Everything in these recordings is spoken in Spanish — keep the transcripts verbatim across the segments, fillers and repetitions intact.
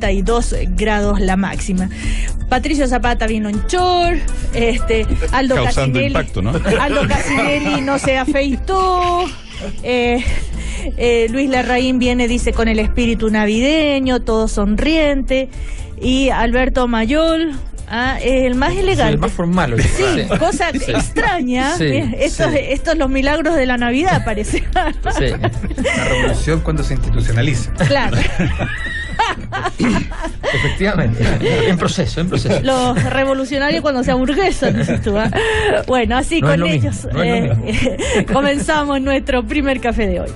treinta y dos grados la máxima. Patricio Zapata vino en short, este, Aldo causando Casinelli, impacto, ¿no? Aldo Casinelli no se afeitó, eh, eh, Luis Larraín viene, dice, con el espíritu navideño, todo sonriente, y Alberto Mayol, ah, es el más elegante. Sí, el más formal. Hoy. Sí, sí, cosa sí. extraña. Sí, eh, estos, sí. estos los milagros de la Navidad, parece. Sí. La revolución cuando se institucionaliza. Claro. Efectivamente. En proceso, en proceso. Los revolucionarios cuando se aburguesan, dices tú, ¿eh? Bueno, así no con es ellos mismo, no es eh, comenzamos nuestro primer café de hoy.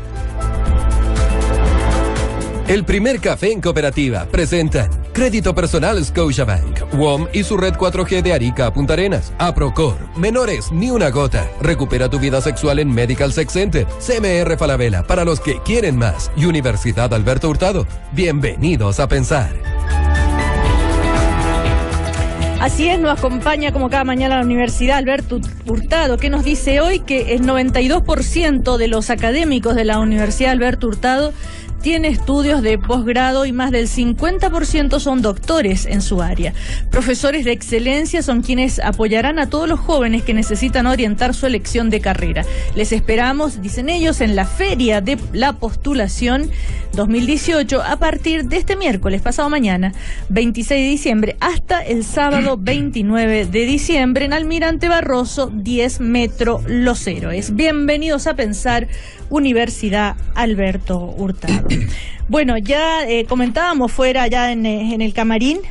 El primer café en Cooperativa presentan Crédito Personal Scotiabank, W O M y su red cuatro G de Arica a Punta Arenas, Aprocor, Menores ni una gota, recupera tu vida sexual en Medical Sex Center, C M R Falabella para los que quieren más y Universidad Alberto Hurtado. Bienvenidos a Pensar. Así es, nos acompaña como cada mañana la Universidad Alberto Hurtado, que nos dice hoy que el noventa y dos por ciento de los académicos de la Universidad Alberto Hurtado tiene estudios de posgrado y más del cincuenta por ciento son doctores en su área. Profesores de excelencia son quienes apoyarán a todos los jóvenes que necesitan orientar su elección de carrera. Les esperamos, dicen ellos, en la Feria de la Postulación dos mil dieciocho a partir de este miércoles, pasado mañana, veintiséis de diciembre, hasta el sábado veintinueve de diciembre en Almirante Barroso, diez Metro Los Héroes. Bienvenidos a Pensar, Universidad Alberto Hurtado. Bueno, ya eh, comentábamos fuera, ya en, en el camarín,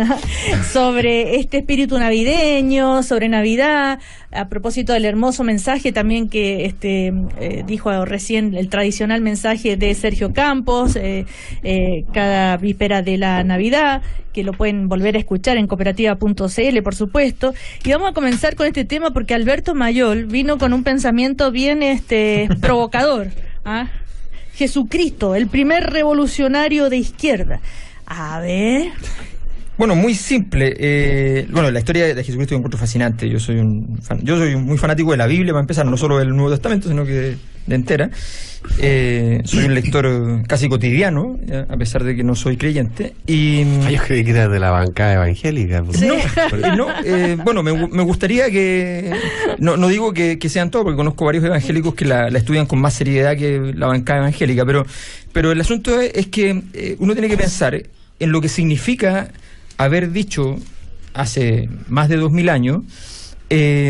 sobre este espíritu navideño, sobre Navidad, a propósito del hermoso mensaje también que este eh, dijo recién, el tradicional mensaje de Sergio Campos, eh, eh, cada víspera de la Navidad, que lo pueden volver a escuchar en cooperativa punto c l, por supuesto. Y vamos a comenzar con este tema porque Alberto Mayol vino con un pensamiento bien este provocador, ¿ah? Jesucristo, el primer revolucionario de izquierda. A ver... Bueno, muy simple. Eh, bueno, la historia de Jesucristo yo encuentro fascinante. Yo soy un fan, yo soy muy fanático de la Biblia, para empezar, no solo del Nuevo Testamento, sino que de, de entera. Eh, soy un lector casi cotidiano, ya, a pesar de que no soy creyente. Y ah, yo creí que era de la bancada evangélica. Sí. No, no eh, bueno, me, me gustaría que... No, no digo que, que sean todos, porque conozco varios evangélicos que la, la estudian con más seriedad que la bancada evangélica, pero, pero el asunto es, es que eh, uno tiene que pensar en lo que significa haber dicho hace más de dos mil años eh,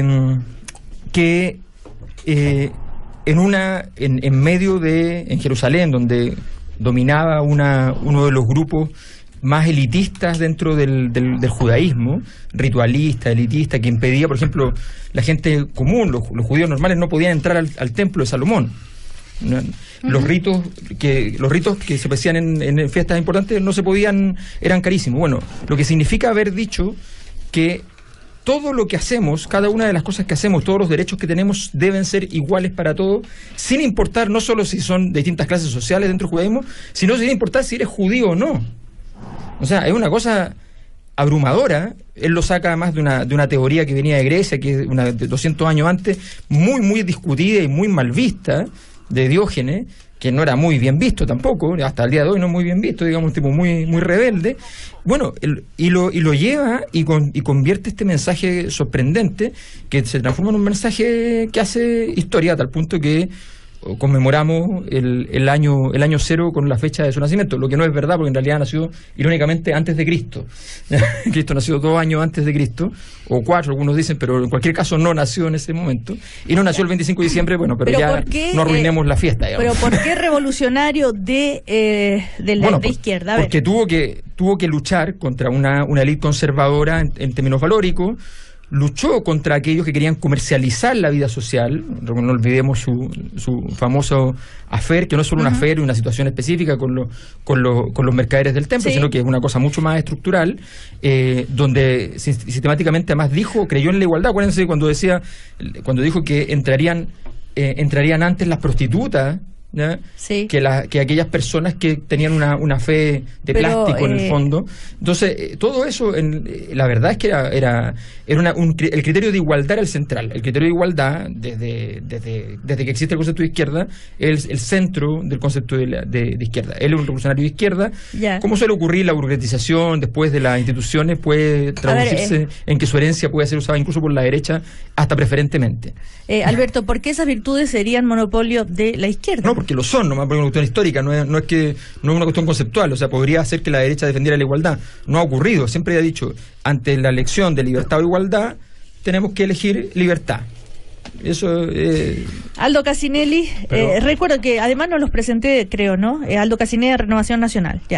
que eh, en una en, en medio de en Jerusalén, donde dominaba una uno de los grupos más elitistas dentro del, del, del judaísmo, ritualista, elitista, que impedía, por ejemplo, la gente común, los, los judíos normales no podían entrar al, al templo de Salomón. ¿No? Los uh-huh. ritos que los ritos que se hacían en, en fiestas importantes no se podían, eran carísimos. Bueno, lo que significa haber dicho que todo lo que hacemos, cada una de las cosas que hacemos, todos los derechos que tenemos deben ser iguales para todos, sin importar no solo si son de distintas clases sociales dentro del judaísmo, sino sin importar si eres judío o no. O sea, es una cosa abrumadora. Él lo saca además de una, de una teoría que venía de Grecia, que es una de doscientos años antes, muy, muy discutida y muy mal vista, de Diógenes, que no era muy bien visto tampoco, hasta el día de hoy no muy bien visto, digamos, un tipo muy, muy rebelde. Bueno, el, y, lo, y lo lleva y, con, y convierte este mensaje sorprendente, que se transforma en un mensaje que hace historia, a tal punto que conmemoramos el, el año el año cero con la fecha de su nacimiento, lo que no es verdad, porque en realidad nació irónicamente antes de Cristo. Cristo nació dos años antes de Cristo, o cuatro, algunos dicen, pero en cualquier caso no nació en ese momento, y no nació el veinticinco de diciembre, bueno, pero, pero ya qué, no arruinemos eh, la fiesta, digamos. Pero ¿por qué revolucionario de, eh, de, la, bueno, de por, izquierda? A ver. Porque tuvo que, tuvo que luchar contra una, una élite conservadora en, en términos valóricos, luchó contra aquellos que querían comercializar la vida social. No olvidemos su, su famoso afer, que no es solo uh-huh. un afer y una situación específica con, lo, con, lo, con los mercaderes del templo, sí. sino que es una cosa mucho más estructural, eh, donde sistemáticamente además dijo, creyó en la igualdad. Acuérdense cuando decía, cuando dijo que entrarían, eh, entrarían antes las prostitutas ¿ya? Sí. que, la, que aquellas personas que tenían una, una fe de Pero, plástico en eh, el fondo. Entonces, eh, todo eso, en, eh, la verdad es que era, era, era una, un, el criterio de igualdad era el central. El criterio de igualdad, desde, desde, desde que existe el concepto de izquierda, es el centro del concepto de, la, de, de izquierda. Él es un revolucionario de izquierda. Ya. ¿Cómo suele ocurrir la burocratización después de las instituciones? Puede traducirse ver, eh, en que su herencia puede ser usada incluso por la derecha, hasta preferentemente. Eh, Alberto, ¿por qué esas virtudes serían monopolio de la izquierda? No, porque lo son, nomás por una cuestión histórica, no es, no es que no es una cuestión conceptual, o sea, podría hacer que la derecha defendiera la igualdad. No ha ocurrido, siempre ha dicho, ante la elección de libertad o igualdad, tenemos que elegir libertad. Eso eh... Aldo Casinelli, Pero... eh, recuerdo que además nos los presenté, creo, ¿no? Eh, Aldo Casinelli de Renovación Nacional, ya.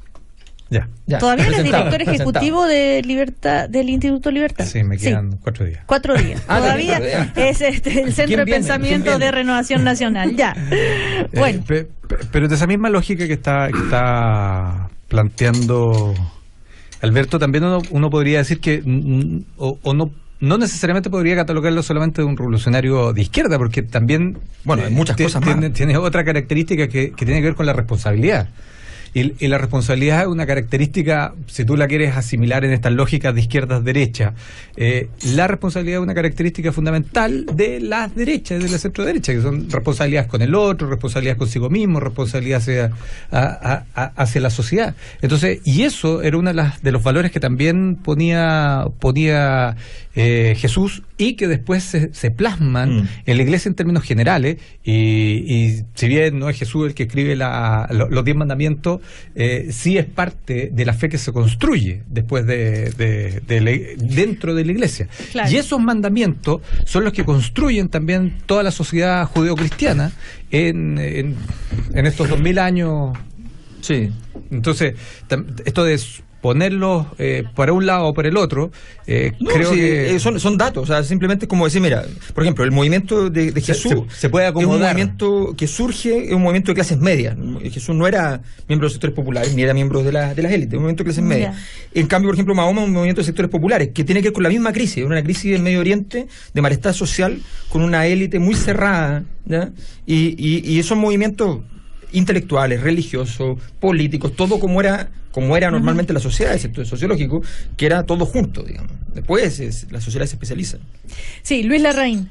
Ya. ya, Todavía él es presentado, director ejecutivo de Libertad del Instituto Libertad. Sí, me quedan cuatro días. Cuatro días. Ah, Todavía cuatro días. es este, el centro de viene? pensamiento ¿Quién viene? de Renovación Nacional. Ya. Bueno, Eh, pe- pe- pero de esa misma lógica que está, que está planteando Alberto, también uno, uno podría decir que mm, o, o no no necesariamente podría catalogarlo solamente de un revolucionario de izquierda, porque también Bueno, hay muchas ti- cosas tiene, más. tiene otra característica que, que tiene que ver con la responsabilidad. Y, y la responsabilidad es una característica, si tú la quieres asimilar en estas lógicas de izquierdas-derecha, eh, la responsabilidad es una característica fundamental de las derechas, de la centro-derecha, que son responsabilidades con el otro, responsabilidades consigo mismo, responsabilidad hacia, a, a, a, hacia la sociedad. Entonces, y eso era uno de, las, de los valores que también ponía, ponía eh, Jesús, y que después se, se plasman Mm. en la Iglesia en términos generales, y, y si bien no es Jesús el que escribe la, lo- los diez mandamientos, eh, sí es parte de la fe que se construye después de, de- de la- dentro de la Iglesia. Claro. Y esos mandamientos son los que construyen también toda la sociedad judeocristiana en, en, en estos dos mil años. Sí. Entonces, tam- esto de ponerlos eh, para un lado o para el otro, eh, No, creo sí, que eh, son, son datos, o sea, simplemente es como decir, mira, por ejemplo, el movimiento de, de Se- Jesús se- se puede es un acomodar. movimiento que surge, es un movimiento de clases medias. Jesús no era miembro de los sectores populares, ni era miembro de, la, de las élites, un movimiento de clases medias. Ya. En cambio, por ejemplo, Mahoma es un movimiento de sectores populares, que tiene que ver con la misma crisis, una crisis del Medio Oriente, de malestar social, con una élite muy cerrada, ¿ya? Y, y, y esos movimientos intelectuales, religiosos, políticos, todo como era como era normalmente la sociedad, excepto el sociológico, que era todo junto, digamos. Después es, la sociedad se especializa. sí, Luis Larraín.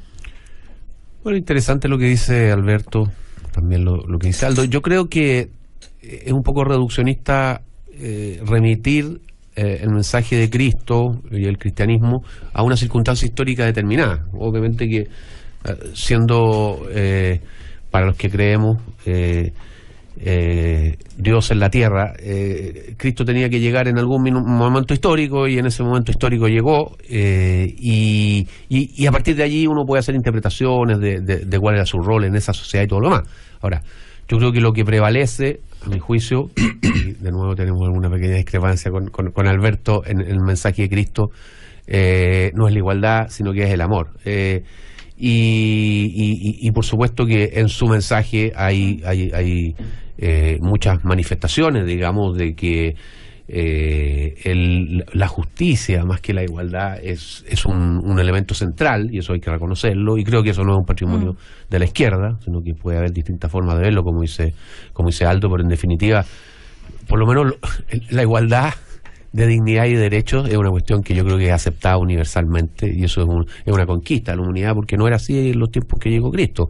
Bueno, interesante lo que dice Alberto, también lo, lo que dice Aldo. Yo creo que eh, es un poco reduccionista eh, remitir eh, el mensaje de Cristo y el cristianismo a una circunstancia histórica determinada. Obviamente que eh, siendo, eh, para los que creemos, eh, eh, Dios en la tierra, eh, Cristo tenía que llegar en algún minu- momento histórico, y en ese momento histórico llegó, eh, y, y, y a partir de allí uno puede hacer interpretaciones de, de, de cuál era su rol en esa sociedad y todo lo demás. Ahora, yo creo que lo que prevalece, a mi juicio, y de nuevo tenemos alguna pequeña discrepancia con, con, con Alberto en, en el mensaje de Cristo, eh, no es la igualdad, sino que es el amor. Eh, y, y, y por supuesto que en su mensaje hay, hay, hay eh, muchas manifestaciones, digamos, de que eh, el, la justicia, más que la igualdad, es, es un, un elemento central, y eso hay que reconocerlo, y creo que eso no es un patrimonio mm. de la izquierda, sino que puede haber distintas formas de verlo, como dice, como dice Aldo, pero en definitiva, por lo menos lo, la igualdad de dignidad y derechos es una cuestión que yo creo que es aceptada universalmente, y eso es, un, es una conquista de la humanidad, porque no era así en los tiempos que llegó Cristo.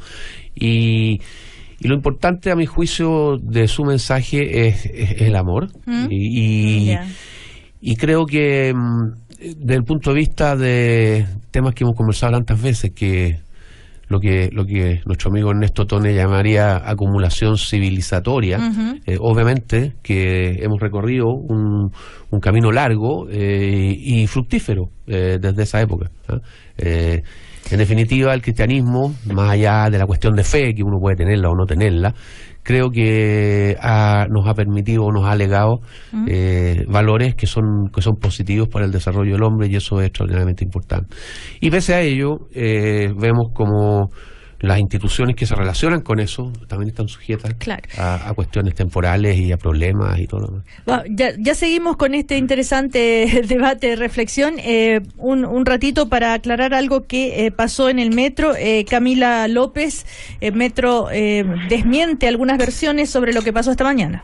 Y, y lo importante, a mi juicio, de su mensaje es, es el amor. ¿Mm? Y, y, yeah. y creo que desde el punto de vista de temas que hemos conversado tantas veces, que lo que lo que nuestro amigo Ernesto Tone llamaría acumulación civilizatoria, uh-huh. eh, obviamente que hemos recorrido un, un camino largo eh, y fructífero eh, desde esa época. ¿eh? Eh, en definitiva, el cristianismo, más allá de la cuestión de fe, que uno puede tenerla o no tenerla, creo que ha, nos ha permitido, nos ha legado uh-huh. eh, valores que son que son positivos para el desarrollo del hombre, y eso es extraordinariamente importante. Y pese a ello, eh, vemos como las instituciones que se relacionan con eso también están sujetas claro. a, a cuestiones temporales y a problemas y todo lo demás. Bueno, ya, ya seguimos con este interesante debate, reflexión. Eh, un, un ratito para aclarar algo que eh, pasó en el metro. Eh, Camila López, eh, Metro eh, desmiente algunas versiones sobre lo que pasó esta mañana.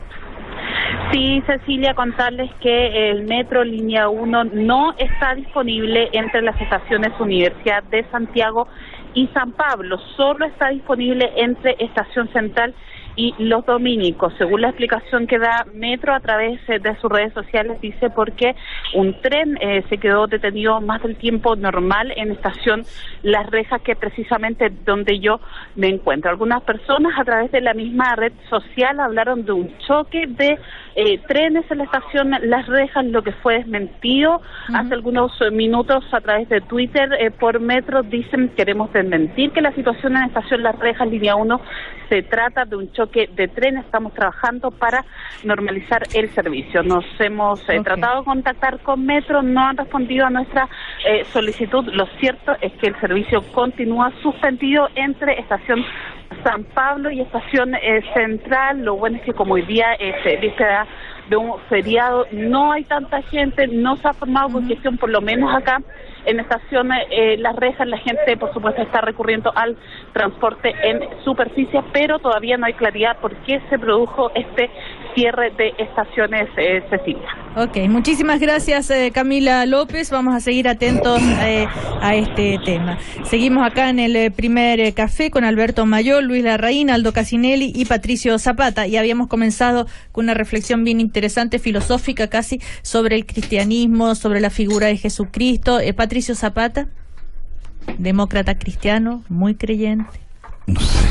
Sí, Cecilia, contarles que el metro línea uno no está disponible entre las estaciones Universidad de Santiago y San Pablo, solo está disponible entre Estación Central y Los Dominicos, según la explicación que da Metro a través eh, de sus redes sociales, dice porque un tren eh, se quedó detenido más del tiempo normal en estación Las Rejas, que precisamente donde yo me encuentro. Algunas personas a través de la misma red social hablaron de un choque de eh, trenes en la estación Las Rejas, lo que fue desmentido uh-huh. hace algunos minutos a través de Twitter eh, por Metro. Dicen, queremos desmentir que la situación en la estación Las Rejas, línea uno, se trata de un choque de tren, estamos trabajando para normalizar el servicio. Nos hemos eh, okay. tratado de contactar con Metro, no han respondido a nuestra eh, solicitud. Lo cierto es que el servicio continúa suspendido entre estación San Pablo y estación eh, Central. Lo bueno es que como hoy día es eh, víspera de un feriado, no hay tanta gente, no se ha formado congestión, uh-huh. por lo menos acá en estación eh, Las Rejas. La gente, por supuesto, está recurriendo al transporte en superficie, pero todavía no hay claridad por qué se produjo este cierre de estaciones, eh, Cecilia. Ok, muchísimas gracias, eh, Camila López. Vamos a seguir atentos eh, a este tema. Seguimos acá en el eh, primer eh, café con Alberto Mayol, Luis Larraín, Aldo Casinelli y Patricio Zapata. Y habíamos comenzado con una reflexión bien interesante, filosófica casi, sobre el cristianismo, sobre la figura de Jesucristo. Eh, Patricio Zapata, demócrata cristiano, muy creyente. No sé.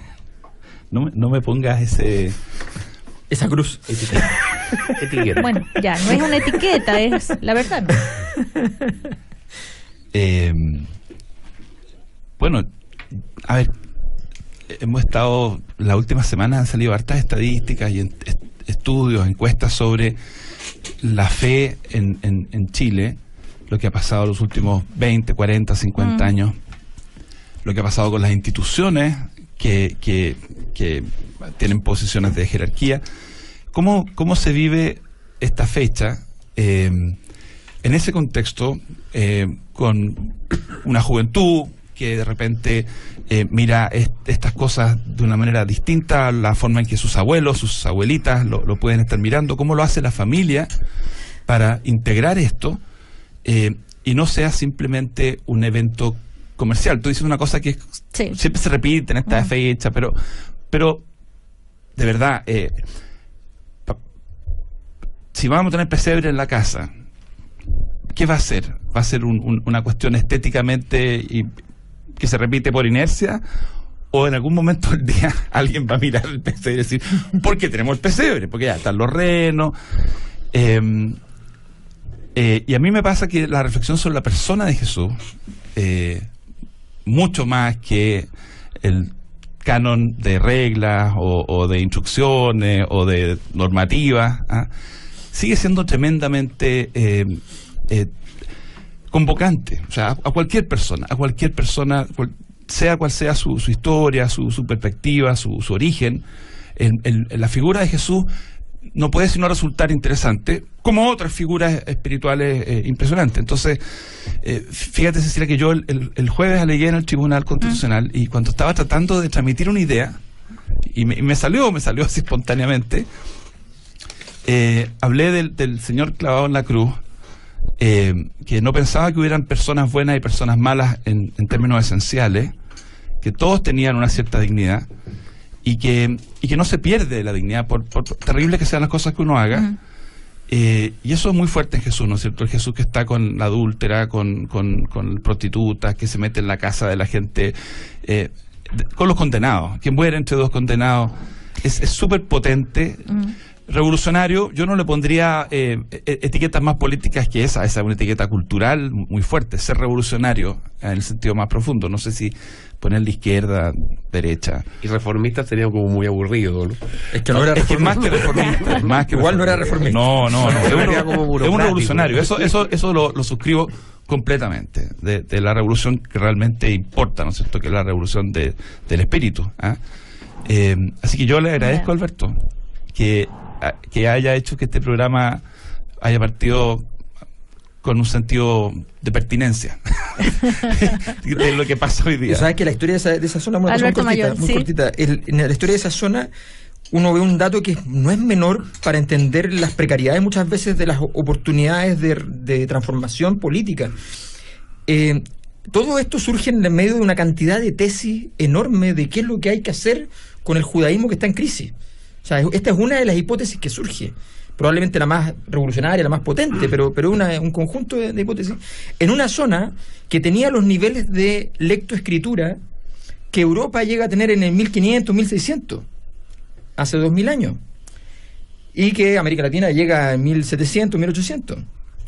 No me, no me pongas ese... Esa cruz. Etiqueta. Etiqueta. Bueno, ya, no es una etiqueta, es la verdad. ¿No? Eh, bueno, a ver, hemos estado, las últimas semanas han salido hartas estadísticas y en, est, estudios, encuestas sobre la fe en, en, en Chile, lo que ha pasado en los últimos veinte, cuarenta, cincuenta mm. años, lo que ha pasado con las instituciones que, que, que tienen posiciones de jerarquía. ¿Cómo, cómo se vive esta fecha eh, en ese contexto eh, con una juventud que de repente eh, mira est estas cosas de una manera distinta a la forma en que sus abuelos, sus abuelitas lo, lo pueden estar mirando? ¿Cómo lo hace la familia para integrar esto eh, y no sea simplemente un evento comercial? Tú dices una cosa que sí. siempre se repite en esta uh-huh. fecha, pero, pero de verdad, eh, si vamos a tener pesebre en la casa, ¿qué va a ser? ¿Va a ser un, un, una cuestión estéticamente y que se repite por inercia? ¿O en algún momento del día alguien va a mirar el pesebre y decir, ¿por qué tenemos el pesebre? Porque ya están los renos. Eh, eh, y a mí me pasa que la reflexión sobre la persona de Jesús, eh, mucho más que el canon de reglas o, o de instrucciones o de normativas, ¿ah? sigue siendo tremendamente eh, eh, convocante, o sea, a, a cualquier persona, a cualquier persona, cual, sea cual sea su, su historia, su, su perspectiva, su, su origen, el, el, la figura de Jesús no puede sino resultar interesante, como otras figuras espirituales eh, impresionantes. Entonces, eh, fíjate, Cecilia, que yo el, el, el jueves alegué en el Tribunal Constitucional mm. y cuando estaba tratando de transmitir una idea, y me, y me salió, me salió así espontáneamente, eh, hablé del, del Señor clavado en la cruz, eh, que no pensaba que hubieran personas buenas y personas malas en, en términos esenciales, que todos tenían una cierta dignidad, y que y que no se pierde la dignidad por, por terribles que sean las cosas que uno haga. Uh-huh. eh, y eso es muy fuerte en Jesús, ¿no es cierto? El Jesús que está con la adúltera, con, con, con prostitutas, que se mete en la casa de la gente, eh, de, con los condenados, que muere entre dos condenados. Es súper potente, uh-huh. revolucionario, yo no le pondría eh, etiquetas más políticas que esa. Esa es una etiqueta cultural muy fuerte, ser revolucionario en el sentido más profundo. No sé si ponerle izquierda, derecha. Y reformista sería como muy aburrido, ¿no? Es que no era Es que reformista. más que reformista. Más que Igual no era reformista. No, no, no. Es un, Sería como es un burocrático. revolucionario. Eso, eso, eso lo, lo suscribo completamente. De, de la revolución que realmente importa, ¿no es cierto? Que es la revolución de, del espíritu. ¿ah? Eh, así que yo le agradezco a Alberto que, que haya hecho que este programa haya partido con un sentido de pertinencia de lo que pasa hoy día. ¿Sabes que la historia de esa, de esa zona muy, Alberto cortita, Mayor, muy sí. cortita. El, en la historia de esa zona uno ve un dato que no es menor para entender las precariedades muchas veces de las oportunidades de, de transformación política. Eh, todo esto surge en el medio de una cantidad de tesis enorme de qué es lo que hay que hacer con el judaísmo que está en crisis. O sea, esta es una de las hipótesis que surge, probablemente la más revolucionaria, la más potente, pero, pero una, un conjunto de, de hipótesis, en una zona que tenía los niveles de lectoescritura que Europa llega a tener en el mil quinientos, mil seiscientos, hace dos mil años, y que América Latina llega en mil setecientos, mil ochocientos.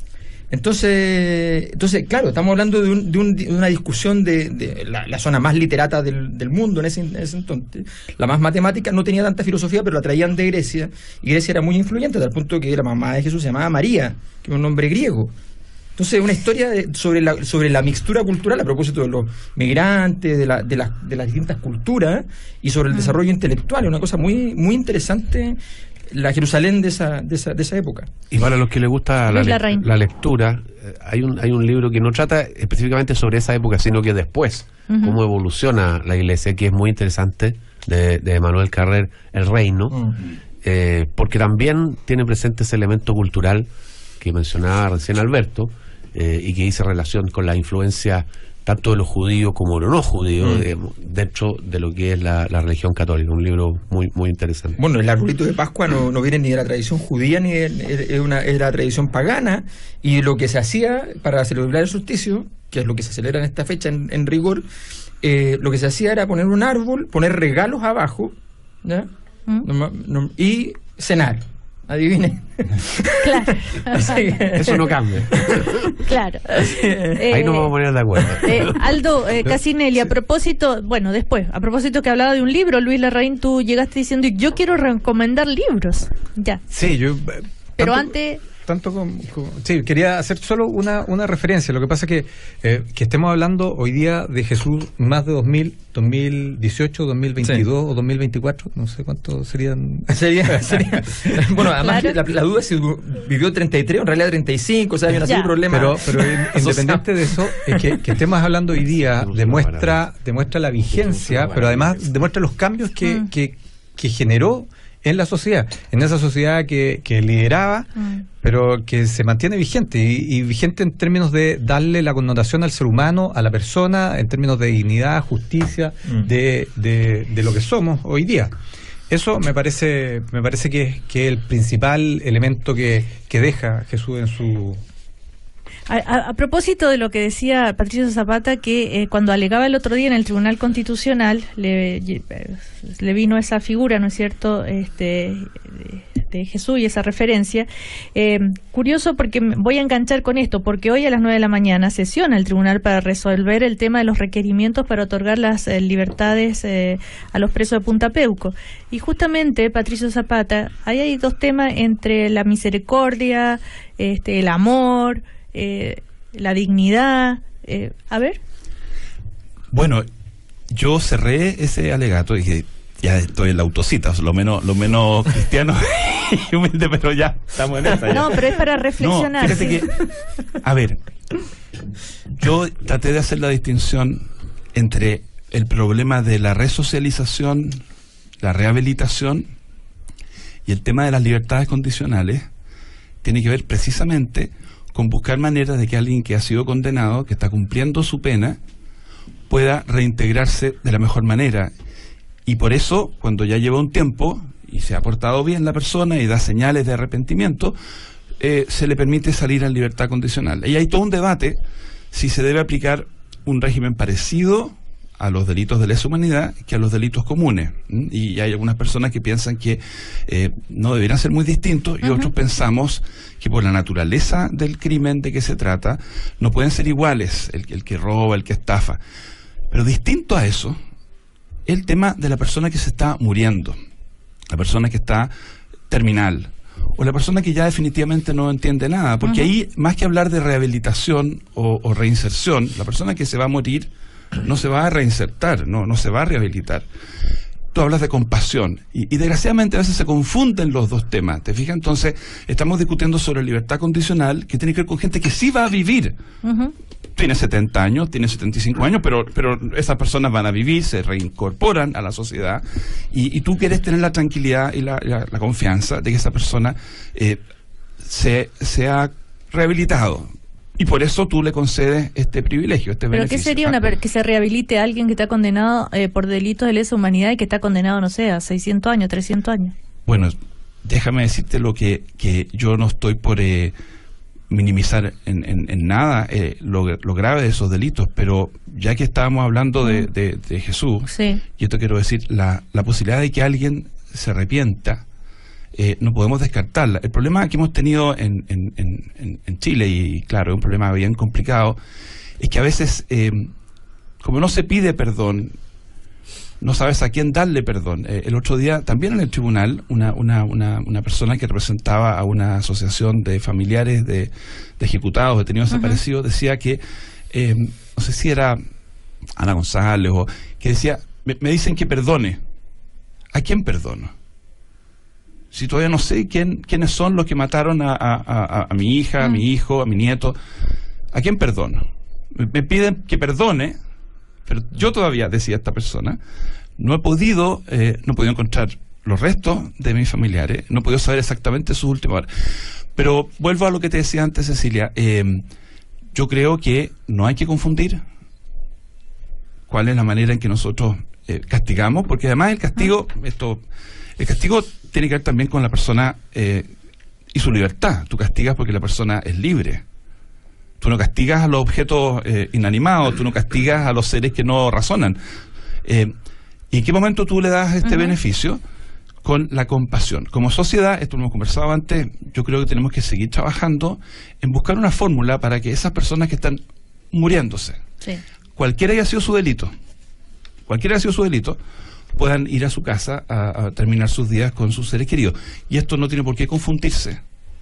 Entonces, entonces claro, estamos hablando de, un, de, un, de una discusión de, de la, la zona más literata del, del mundo en ese, en ese entonces. La más matemática, no tenía tanta filosofía, pero la traían de Grecia, y Grecia era muy influyente, al punto que la mamá de Jesús se llamaba María, que es un nombre griego. Entonces, una historia de, sobre, la, sobre la mixtura cultural a propósito de los migrantes, de, la, de, las, de las distintas culturas, y sobre el desarrollo intelectual, una cosa muy, muy interesante, la Jerusalén de esa, de esa, de esa época. Y para los que les gusta la, Luis le- Larraín. la lectura, eh, hay un hay un libro que no trata específicamente sobre esa época, sino que después, Ujú. cómo evoluciona la iglesia, que es muy interesante, de, de Manuel Carrer, El Reino, Mm. eh, porque también tiene presente ese elemento cultural que mencionaba recién Alberto, eh, y que hizo relación con la influencia tanto de los judíos como de los no judíos, Mm. digamos, dentro de lo que es la, la religión católica. Un libro muy muy interesante. Bueno, el arbolito de Pascua no, no viene ni de la tradición judía ni de, es de una, es de la tradición pagana, y lo que se hacía para celebrar el solsticio, que es lo que se celebra en esta fecha en, en rigor, eh, lo que se hacía era poner un árbol, poner regalos abajo, ¿ya? ¿Mm? Norma- norm- y cenar. Adivinen. Claro. Así que- Eso no cambia. Claro. Ahí nos vamos a poner de acuerdo. Eh, Aldo eh, Casinelli, a propósito, bueno, después, a propósito que hablaba de un libro, Luis Larraín, tú llegaste diciendo, yo quiero recomendar libros. Ya. Sí, yo... Pero tanto- antes, Tanto como, como- sí, quería hacer solo una, una referencia. Lo que pasa es que, eh, que estemos hablando hoy día de Jesús más de dos mil, dos mil dieciocho, dos mil veintidós o dos mil veinticuatro, no sé cuántos serían. Sería, sería- bueno, además Claro. la, la duda es si vivió treinta y tres, en realidad treinta y cinco, o sea, hay una serie Ya. de problemas. Pero, pero in- independiente de eso, es que, que estemos hablando hoy día demuestra, demuestra la vigencia, pero además demuestra los cambios que, Mm. que, que generó en la sociedad, en esa sociedad que, que lideraba, Mm. pero que se mantiene vigente, y, y vigente en términos de darle la connotación al ser humano, a la persona, en términos de dignidad, justicia, Mm. de, de, de lo que somos hoy día. Eso me parece, me parece que, es- que es el principal elemento que, que deja Jesús en su... a, a- a propósito de lo que decía Patricio Zapata, que eh, cuando alegaba el otro día en el Tribunal Constitucional, le, eh, le vino esa figura, ¿no es cierto?, este, de, de Jesús y esa referencia. Eh, curioso, porque me- voy a enganchar con esto, porque hoy a las nueve de la mañana sesiona el Tribunal para resolver el tema de los requerimientos para otorgar las eh, libertades eh, a los presos de Punta Peuco. Y justamente, Patricio Zapata, ahí hay dos temas entre la misericordia, este, el amor, eh, la dignidad. Eh, a ver. Bueno, yo cerré ese alegato y dije, ya estoy en la autocita, lo menos, lo menos cristiano y humilde, pero ya, estamos en esa. Ya. No, pero es para No, reflexionar. fíjate que, a ver, yo traté de hacer la distinción entre el problema de la resocialización, la rehabilitación y el tema de las libertades condicionales. Tiene que ver precisamente con buscar maneras de que alguien que ha sido condenado, que está cumpliendo su pena, pueda reintegrarse de la mejor manera. Y por eso, cuando ya lleva un tiempo y se ha portado bien la persona y da señales de arrepentimiento, eh, se le permite salir en libertad condicional. Y hay todo un debate si se debe aplicar un régimen parecido a los delitos de lesa humanidad que a los delitos comunes. ¿Mm? Y hay algunas personas que piensan que eh, no deberían ser muy distintos, y uh-huh. otros pensamos que por la naturaleza del crimen de que se trata no pueden ser iguales, el, el que roba, el que estafa. Pero distinto a eso, el tema de la persona que se está muriendo, la persona que está terminal, o la persona que ya definitivamente no entiende nada, porque uh-huh. ahí, más que hablar de rehabilitación o, o reinserción, la persona que se va a morir no se va a reinsertar, no, no se va a rehabilitar. Tú hablas de compasión, y, y desgraciadamente a veces se confunden los dos temas, ¿te fijas? Entonces, estamos discutiendo sobre libertad condicional, que tiene que ver con gente que sí va a vivir. Uh-huh. Tiene setenta años, tiene setenta y cinco años, pero, pero esas personas van a vivir, se reincorporan a la sociedad, y, y tú quieres tener la tranquilidad y la, la, la confianza de que esa persona eh, se, se ha rehabilitado. Y por eso tú le concedes este privilegio, este ¿Pero beneficio. qué sería una, que se rehabilite a alguien que está condenado eh, por delitos de lesa humanidad y que está condenado, no sé, a seiscientos años, trescientos años? Bueno, déjame decirte lo que, que yo no estoy por eh, minimizar en, en, en nada eh, lo, lo grave de esos delitos, pero ya que estábamos hablando de, de, de Jesús, sí. yo te quiero decir, la, la posibilidad de que alguien se arrepienta, Eh, no podemos descartarla. El problema que hemos tenido en, en, en, en Chile, y claro, es un problema bien complicado, es que a veces, eh, como no se pide perdón, no sabes a quién darle perdón. Eh, el otro día, también en el tribunal, una, una, una, una persona que representaba a una asociación de familiares de, de ejecutados, detenidos uh-huh. desaparecidos, decía que, eh, no sé si era Ana González, o que decía, me, me dicen que perdone. ¿A quién perdono? Si todavía no sé quién, quiénes son los que mataron a, a, a, a mi hija, a mi hijo, a mi nieto, ¿a quién perdono? Me, me piden que perdone, pero yo todavía, decía esta persona, no he podido, eh, no he podido encontrar los restos de mis familiares, no he podido saber exactamente sus últimas horas. Pero vuelvo a lo que te decía antes, Cecilia, eh, yo creo que no hay que confundir cuál es la manera en que nosotros eh, castigamos, porque además el castigo, esto, el castigo tiene que ver también con la persona eh, y su libertad. Tú castigas porque la persona es libre. Tú no castigas a los objetos eh, inanimados, tú no castigas a los seres que no razonan. Eh, ¿Y en qué momento tú le das este uh-huh. beneficio? Con la compasión. Como sociedad, esto lo hemos conversado antes, yo creo que tenemos que seguir trabajando en buscar una fórmula para que esas personas que están muriéndose, sí. cualquiera haya sido su delito, cualquiera haya sido su delito, puedan ir a su casa a, a terminar sus días con sus seres queridos. Y esto no tiene por qué confundirse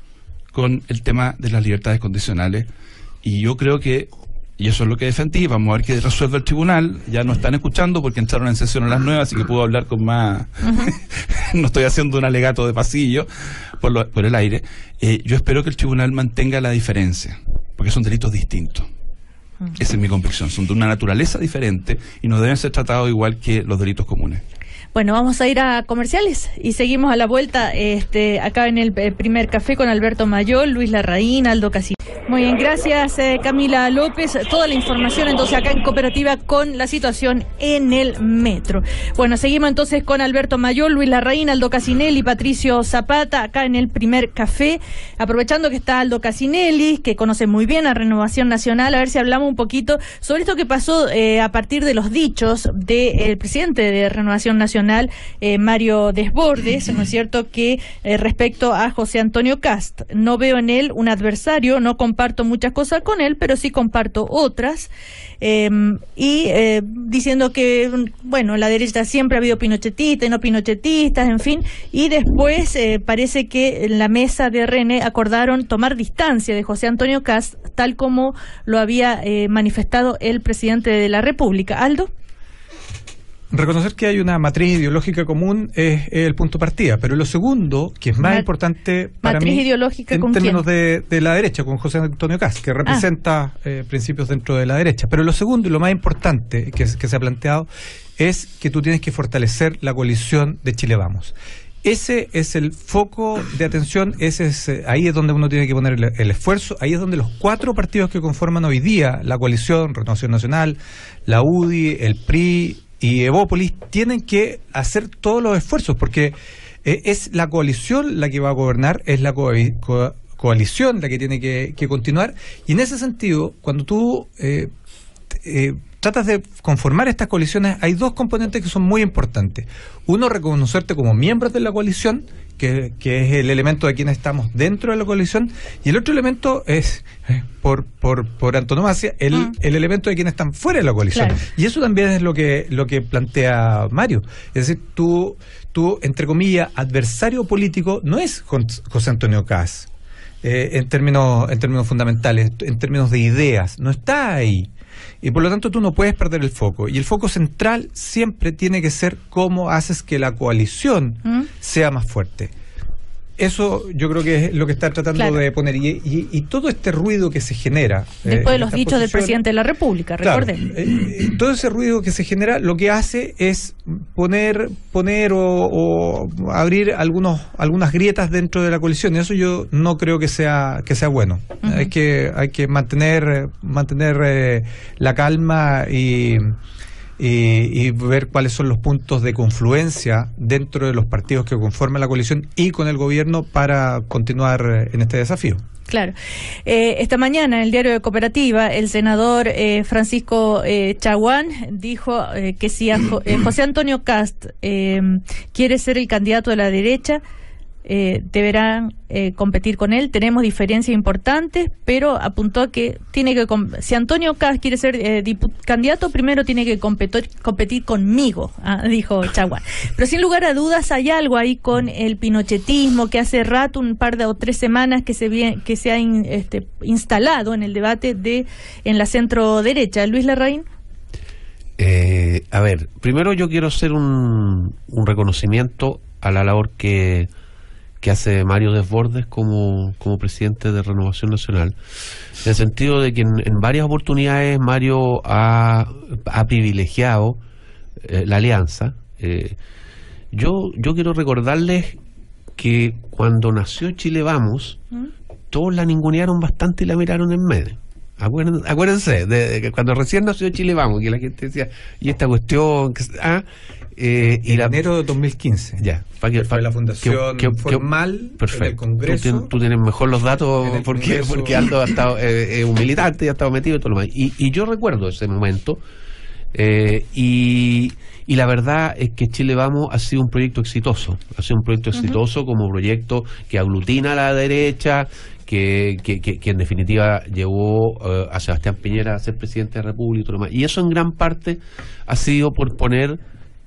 con el tema de las libertades condicionales. Y yo creo que, y eso es lo que defendí, vamos a ver qué resuelve el tribunal. Ya no están escuchando porque entraron en sesión a las nueve, así que puedo hablar con más... Uh-huh. No estoy haciendo un alegato de pasillo por, lo, por el aire. Eh, yo espero que el tribunal mantenga la diferencia, porque son delitos distintos. Uh-huh. Esa es mi convicción, son de una naturaleza diferente y no deben ser tratados igual que los delitos comunes. Bueno, vamos a ir a comerciales y seguimos a la vuelta este, acá en el primer café con Alberto Mayol, Luis Larraín, Aldo Casino. Muy bien, gracias eh, Camila López. Toda la información entonces acá en Cooperativa con la situación en el metro. Bueno, seguimos entonces con Alberto Mayol, Luis Larraín, Aldo Casinelli, Patricio Zapata, acá en el primer café. Aprovechando que está Aldo Casinelli, que conoce muy bien a Renovación Nacional, a ver si hablamos un poquito sobre esto que pasó eh, a partir de los dichos del presidente de Renovación Nacional, eh, Mario Desbordes, ¿no es cierto?, que eh, respecto a José Antonio Kast, no veo en él un adversario, no comparto muchas cosas con él, pero sí comparto otras, eh, y eh, diciendo que, bueno, la derecha siempre ha habido pinochetistas y no pinochetistas, en fin, y después eh, parece que en la mesa de R N acordaron tomar distancia de José Antonio Kast, tal como lo había eh, manifestado el presidente de la República. Aldo. Reconocer que hay una matriz ideológica común es, es el punto de partida, pero lo segundo, que es más Ma importante para matriz mí, ideológica en con términos quién? de, de la derecha, con José Antonio Kast, que representa ah. eh, principios dentro de la derecha. Pero lo segundo y lo más importante que, que se ha planteado es que tú tienes que fortalecer la coalición de Chile Vamos. Ese es el foco de atención, ese es, eh, ahí es donde uno tiene que poner el, el esfuerzo, ahí es donde los cuatro partidos que conforman hoy día la coalición, Renovación Nacional, la U D I, el P R I y Evópolis, tienen que hacer todos los esfuerzos, porque eh, es la coalición la que va a gobernar, es la co co coalición la que tiene que, que continuar, y en ese sentido, cuando tú eh, eh, tratas de conformar estas coaliciones, hay dos componentes que son muy importantes. Uno, reconocerte como miembros de la coalición, que, que es el elemento de quienes estamos dentro de la coalición, y el otro elemento es, eh, por, por, por antonomasia, el, mm. el elemento de quienes están fuera de la coalición. Claro. Y eso también es lo que, lo que plantea Mario. Es decir, tú, tú, entre comillas, adversario político no es José Antonio Kast, eh, en términos, en términos fundamentales, en términos de ideas, no está ahí. Y por lo tanto tú no puedes perder el foco. Y el foco central siempre tiene que ser cómo haces que la coalición ¿Mm? sea más fuerte. Eso yo creo que es lo que está tratando claro. de poner. Y, y, y todo este ruido que se genera... Después eh, de los dichos del presidente de la República, recuerden. Claro, eh, todo ese ruido que se genera lo que hace es poner poner o, o abrir algunos algunas grietas dentro de la coalición. Y eso yo no creo que sea que sea bueno. Uh-huh. Hay que hay que mantener, mantener eh, la calma y... Y, y ver cuáles son los puntos de confluencia dentro de los partidos que conforman la coalición y con el gobierno para continuar en este desafío. Claro. Eh, esta mañana en el diario de Cooperativa, el senador eh, Francisco eh, Chaguán dijo eh, que si a jo eh, José Antonio Kast eh, quiere ser el candidato de la derecha, Eh, deberán eh, competir con él. Tenemos diferencias importantes, pero apuntó a que tiene que si Antonio Kast quiere ser eh, candidato, primero tiene que competir, competir conmigo, ah, dijo Chaguán. Pero sin lugar a dudas hay algo ahí con el pinochetismo que hace rato, un par de o tres semanas que se bien, que se ha in, este, instalado en el debate de en la centro derecha. Luis Larraín. Eh, a ver, primero yo quiero hacer un, un reconocimiento a la labor que que hace Mario Desbordes como, como presidente de Renovación Nacional, en el sentido de que en, en varias oportunidades Mario ha, ha privilegiado eh, la alianza. Eh, yo, yo quiero recordarles que cuando nació Chile Vamos, ¿Mm? todos la ningunearon bastante y la miraron en medio. Acuérdense, acuérdense de, de que cuando recién nació Chile Vamos, que la gente decía, y esta cuestión, que, ah, Eh, en y la, enero de dos mil quince. Ya, para que fue la fundación que, que, formal que, perfecto. en el Congreso. Tú, tú tienes mejor los datos porque, porque Aldo ha estado eh, un militante y ha estado metido y todo lo demás. Y, y yo recuerdo ese momento eh, y, y la verdad es que Chile Vamos ha sido un proyecto exitoso. Ha sido un proyecto uh-huh. exitoso como proyecto que aglutina a la derecha, que, que, que, que en definitiva llevó uh, a Sebastián Piñera a ser presidente de la República y todo lo demás. Y eso en gran parte ha sido por poner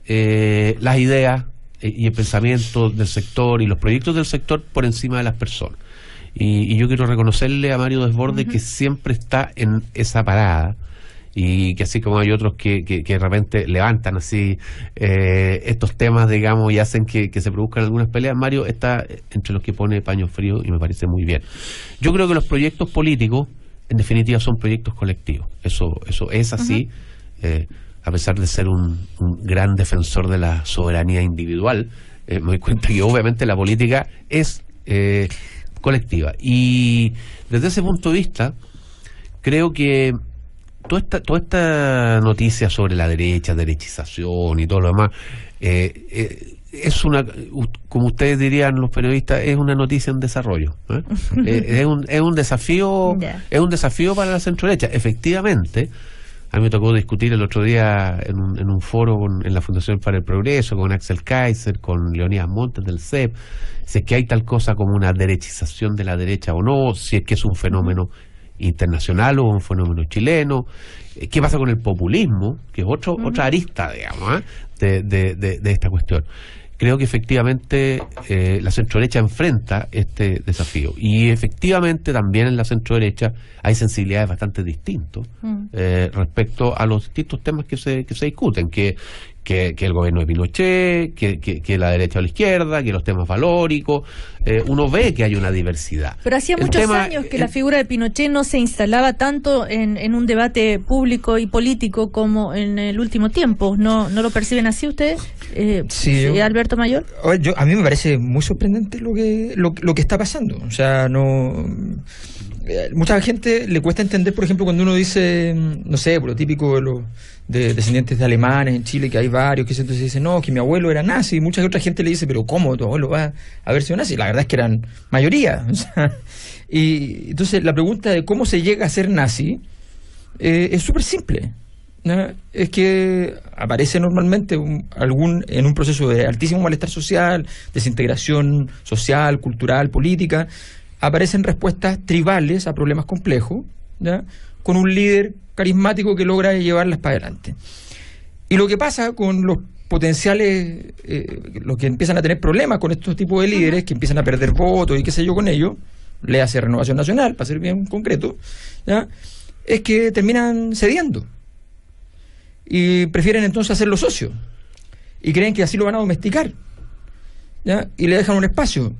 Eh, las ideas eh, y el pensamiento del sector y los proyectos del sector por encima de las personas. Y, y yo quiero reconocerle a Mario Desbordes uh-huh. que siempre está en esa parada y que así como hay otros que, que, que de repente levantan así eh, estos temas, digamos, y hacen que, que se produzcan algunas peleas, Mario está entre los que pone paño frío y me parece muy bien. Yo creo que los proyectos políticos en definitiva son proyectos colectivos. Eso, eso es así. Uh-huh. eh, a pesar de ser un, un gran defensor de la soberanía individual, eh, me doy cuenta que obviamente la política es eh, colectiva. Y desde ese punto de vista, creo que toda esta, toda esta noticia sobre la derecha, derechización y todo lo demás, eh, eh, es una, como ustedes dirían los periodistas, es una noticia en desarrollo. ¿eh? eh, es, un, es un desafío, yeah. es un desafío para la centroderecha. Efectivamente, a mí me tocó discutir el otro día en un, en un foro con, en la Fundación para el Progreso con Axel Kaiser, con Leonidas Montes del C E P, si es que hay tal cosa como una derechización de la derecha o no, si es que es un fenómeno internacional o un fenómeno chileno, qué pasa con el populismo, que es otro, uh-huh. otra arista, digamos, ¿eh? de, de, de, de esta cuestión. Creo que efectivamente eh, la centroderecha enfrenta este desafío y efectivamente también en la centroderecha hay sensibilidades bastante distintas mm. eh, respecto a los distintos temas que se que se discuten, que que, que el gobierno de Pinochet, que, que, que la derecha o la izquierda, que los temas valóricos, eh, uno ve que hay una diversidad. Pero hacía el muchos tema, años que el, la figura de Pinochet no se instalaba tanto en, en un debate público y político como en el último tiempo. ¿No, no lo perciben así ustedes? Eh, sí, yo, Alberto Mayor. Yo, a mí me parece muy sorprendente lo que lo, lo que está pasando. O sea, no... Mucha gente le cuesta entender, por ejemplo, cuando uno dice, no sé, por lo típico de los de descendientes de alemanes en Chile, que hay varios, que entonces dicen, no, que mi abuelo era nazi, y mucha otra gente le dice, pero ¿cómo tu abuelo va a haber sido nazi? La verdad es que eran mayoría. O sea, y entonces la pregunta de cómo se llega a ser nazi eh, es súper simple. ¿no? Es que aparece normalmente un, algún en un proceso de altísimo malestar social, desintegración social, cultural, política, aparecen respuestas tribales a problemas complejos, ¿ya? Con un líder carismático que logra llevarlas para adelante. Y lo que pasa con los potenciales, eh, los que empiezan a tener problemas con estos tipos de líderes, que empiezan a perder votos y qué sé yo con ellos, le hace Renovación Nacional, para ser bien concreto, ¿ya? Es que terminan cediendo y prefieren entonces hacerlo socio y creen que así lo van a domesticar, ¿ya? Y le dejan un espacio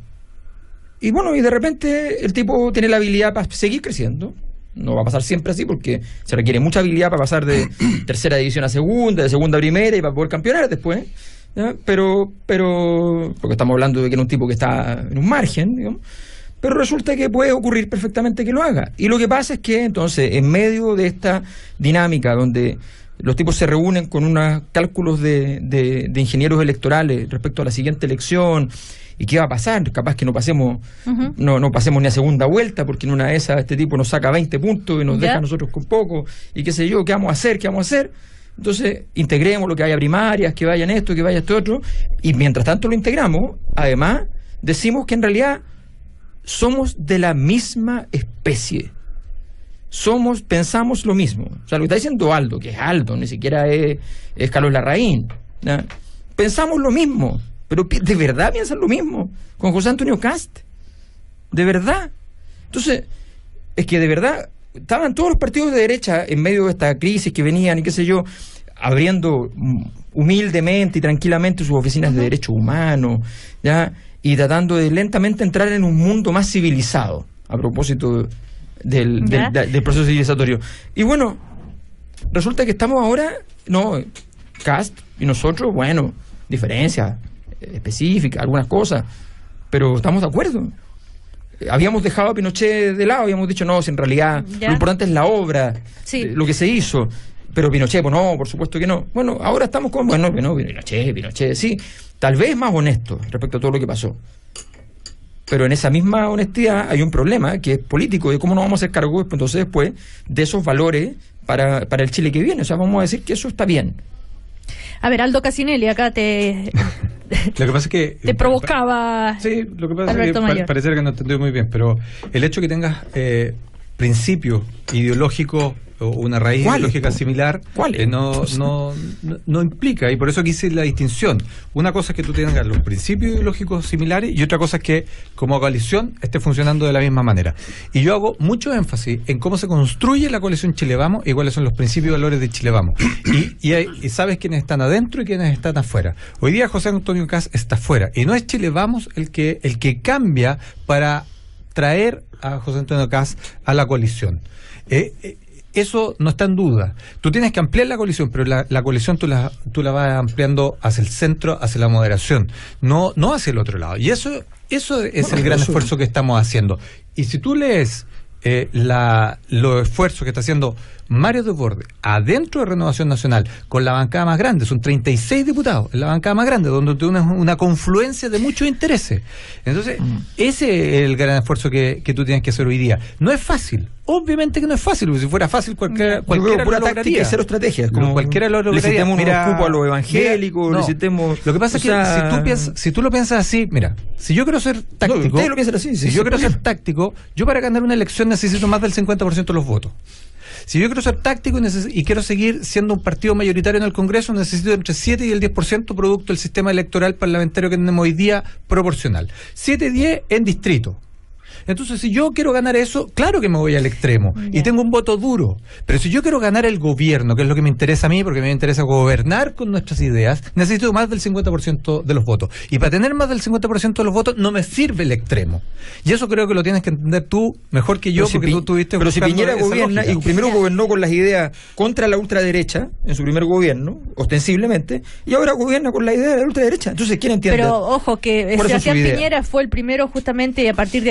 y bueno, y de repente el tipo tiene la habilidad para seguir creciendo. No va a pasar siempre así porque se requiere mucha habilidad para pasar de tercera división a segunda, de segunda a primera y para poder campeonar después, ¿ya? pero pero porque estamos hablando de que era un tipo que está en un margen, digamos. Pero resulta que puede ocurrir perfectamente que lo haga. Y lo que pasa es que entonces, en medio de esta dinámica donde los tipos se reúnen con unos cálculos de, de, de ingenieros electorales respecto a la siguiente elección, y qué va a pasar, capaz que no pasemos uh-huh. no, no pasemos ni a segunda vuelta, porque en una de esas este tipo nos saca veinte puntos y nos ¿Ya? deja a nosotros con poco, y qué sé yo, qué vamos a hacer, qué vamos a hacer. Entonces, integremos lo que haya primarias, que vayan esto, que vaya esto otro, y mientras tanto lo integramos, además, decimos que en realidad somos de la misma especie. Somos, pensamos lo mismo. O sea, lo que está diciendo Aldo, que es Aldo, ni siquiera es, es Carlos Larraín, ¿no? Pensamos lo mismo, pero ¿de verdad piensan lo mismo con José Antonio Kast? ¿De verdad? Entonces, es que de verdad estaban todos los partidos de derecha en medio de esta crisis que venían y qué sé yo, abriendo humildemente y tranquilamente sus oficinas uh-huh. de derechos humanos, ¿ya? Y tratando de lentamente entrar en un mundo más civilizado, a propósito del, del, del, del proceso civilizatorio. Y bueno, resulta que estamos ahora, no, Kast y nosotros, bueno, diferencias específicas, algunas cosas, pero estamos de acuerdo. Habíamos dejado a Pinochet de lado, habíamos dicho, no, si en realidad ¿Ya? lo importante es la obra, sí. lo que se hizo. Pero Pinochet, pues no, por supuesto que no. Bueno, ahora estamos con, bueno, no, Pinochet, Pinochet, sí, tal vez más honesto respecto a todo lo que pasó. Pero en esa misma honestidad hay un problema que es político, de cómo nos vamos a hacer cargo entonces después de esos valores para, para el Chile que viene. O sea, vamos a decir que eso está bien. A ver, Aldo Casinelli, acá te... Lo que pasa es que... Te provocaba... Sí, lo que pasa Alberto es que Mayor. pa parece que no entendí muy bien, pero el hecho de que tengas eh, principios ideológicos o una raíz ideológica similar eh, no, no, no, no implica, y por eso quise la distinción. Una cosa es que tú tengas los principios ideológicos similares y otra cosa es que como coalición esté funcionando de la misma manera. Y yo hago mucho énfasis en cómo se construye la coalición Chile Vamos y cuáles son los principios y valores de Chile Vamos. Y, y, hay, y sabes quiénes están adentro y quiénes están afuera. Hoy día José Antonio Kast está afuera y no es Chile Vamos el que, el que cambia para traer a José Antonio Kast a la coalición. Eh, eh, Eso no está en duda. Tú tienes que ampliar la coalición, pero la, la coalición tú la, tú la vas ampliando hacia el centro, hacia la moderación, no, no hacia el otro lado. Y eso, eso es no, el gran eso... esfuerzo que estamos haciendo. Y si tú lees eh, la, los esfuerzos que está haciendo Mario Desbordes adentro de Renovación Nacional, con la bancada más grande, son treinta y seis diputados, en la bancada más grande, donde tienes una, una confluencia de muchos intereses. Entonces, mm. ese es el gran esfuerzo que, que tú tienes que hacer hoy día. No es fácil. Obviamente que no es fácil, porque si fuera fácil cualquiera, cualquiera pura lo táctica y cero estrategias, como cualquiera lo lograría. Licitemos mira, un cupo a los evangélicos, mira, no. licitemos... Lo que pasa es que sea... si, tú piensas, si tú lo piensas así, mira, si yo quiero ser táctico, no, lo piensan así, si sí, yo quiero ser táctico, yo para ganar una elección necesito más del cincuenta por ciento de los votos. Si yo quiero ser táctico y, neces- y quiero seguir siendo un partido mayoritario en el Congreso, necesito entre siete y el diez por ciento producto del sistema electoral parlamentario que tenemos hoy día proporcional. siete y diez en distrito. Entonces, si yo quiero ganar eso, claro que me voy al extremo yeah. y tengo un voto duro. Pero si yo quiero ganar el gobierno, que es lo que me interesa a mí, porque me interesa gobernar con nuestras ideas, necesito más del cincuenta por ciento de los votos. Y para tener más del cincuenta por ciento de los votos, no me sirve el extremo. Y eso creo que lo tienes que entender tú mejor que yo, pero porque si tú tuviste... Pero si Piñera gobierna, lógica. Y primero yeah. gobernó con las ideas contra la ultraderecha, en su primer gobierno, ostensiblemente, y ahora gobierna con la idea de la ultraderecha. Entonces, ¿quién entiende? Pero ojo, que Sebastián Piñera fue el primero justamente, y a partir de ahí comenzó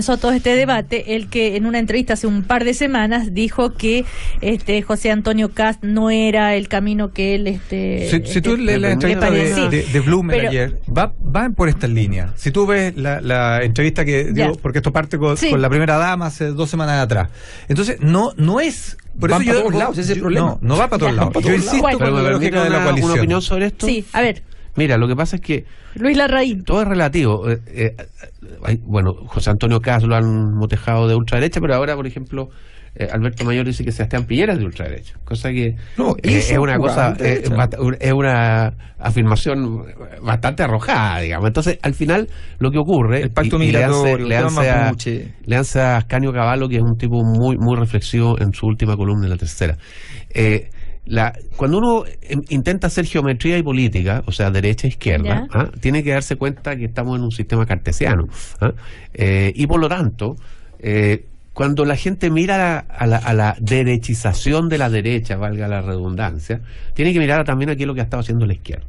comenzó todo este debate, el que en una entrevista hace un par de semanas dijo que este José Antonio Kast no era el camino que él... este Si, si tú este, lees la entrevista de, sí. de, de Blumen Pero, ayer, va, van por estas líneas. Si tú ves la, la entrevista que dio, porque esto parte con, sí. con la primera dama hace dos semanas atrás. Entonces, no, no es... Por Van eso para yo, todos lados, ese es el problema. No, no va para todos ya. lados. Para Yo todos insisto lados. con Bueno, la lógica de la una, coalición. una opinión sobre esto. Sí, a ver. Mira, lo que pasa es que Luis Larraín. todo es relativo. Eh, eh, hay, bueno, José Antonio Kast lo han motejado de ultraderecha, pero ahora, por ejemplo, eh, Alberto Mayor dice que Sebastián Piñera es de ultraderecha, cosa que no, eh, es una cosa, eh, ultraderecha. es una afirmación bastante arrojada, digamos. Entonces, al final, lo que ocurre, el pacto y, y migratorio, leanse a, leanse a Ascanio Cavallo, que es un tipo muy, muy reflexivo en su última columna, en la tercera. Eh, La, cuando uno eh, intenta hacer geometría y política, o sea, derecha e izquierda, ¿ah? tiene que darse cuenta que estamos en un sistema cartesiano. ¿ah? Eh, y por lo tanto, eh, cuando la gente mira a la, a la derechización de la derecha, valga la redundancia, tiene que mirar también aquí lo que ha estado haciendo la izquierda.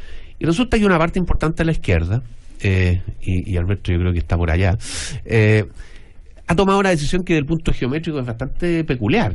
Y resulta que una parte importante de la izquierda, eh, y, y Alberto yo creo que está por allá, eh, ha tomado una decisión que desde el punto geométrico es bastante peculiar.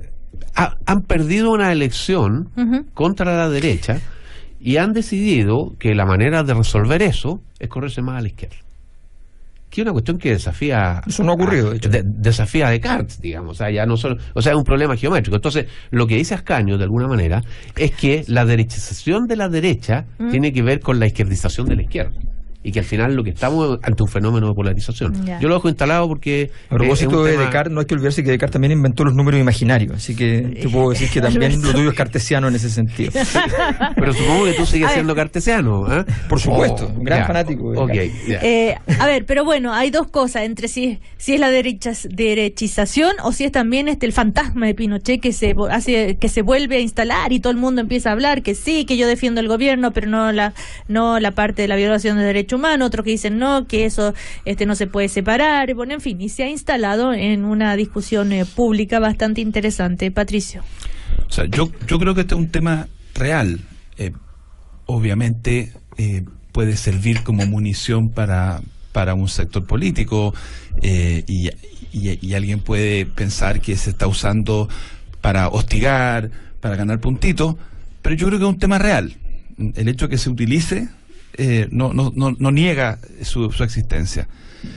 Ha, han perdido una elección uh-huh. contra la derecha y han decidido que la manera de resolver eso es correrse más a la izquierda. Que es una cuestión que desafía... Eso no ha ocurrido, a, de hecho. De, desafía a Descartes, digamos. O sea, ya no solo, o sea, es un problema geométrico. Entonces, lo que dice Ascanio, de alguna manera, es que la derechización de la derecha uh-huh. tiene que ver con la izquierdización de la izquierda. Y que al final lo que estamos ante un fenómeno de polarización. Yeah. Yo lo dejo instalado porque... A propósito eh, de tema... Descartes, no hay que olvidarse que Descartes también inventó los números imaginarios, así que te puedo decir que también lo tuyo es cartesiano en ese sentido. Pero supongo que tú sigues siendo cartesiano, ¿eh? Por supuesto, oh, un gran yeah. fanático. De okay, yeah. eh, a ver, pero bueno, hay dos cosas, entre si, si es la derecha, derechización o si es también este el fantasma de Pinochet que se hace que se vuelve a instalar y todo el mundo empieza a hablar que sí, que yo defiendo el gobierno, pero no la no la parte de la violación de derechos humanos, otros que dicen no, que eso este no se puede separar, bueno, en fin, y se ha instalado en una discusión eh, pública bastante interesante. Patricio. O sea, yo, yo creo que este es un tema real. Eh, obviamente eh, puede servir como munición para, para un sector político eh, y, y, y alguien puede pensar que se está usando para hostigar, para ganar puntitos, pero yo creo que es un tema real. El hecho de que se utilice Eh, no, no, no, no niega su, su existencia.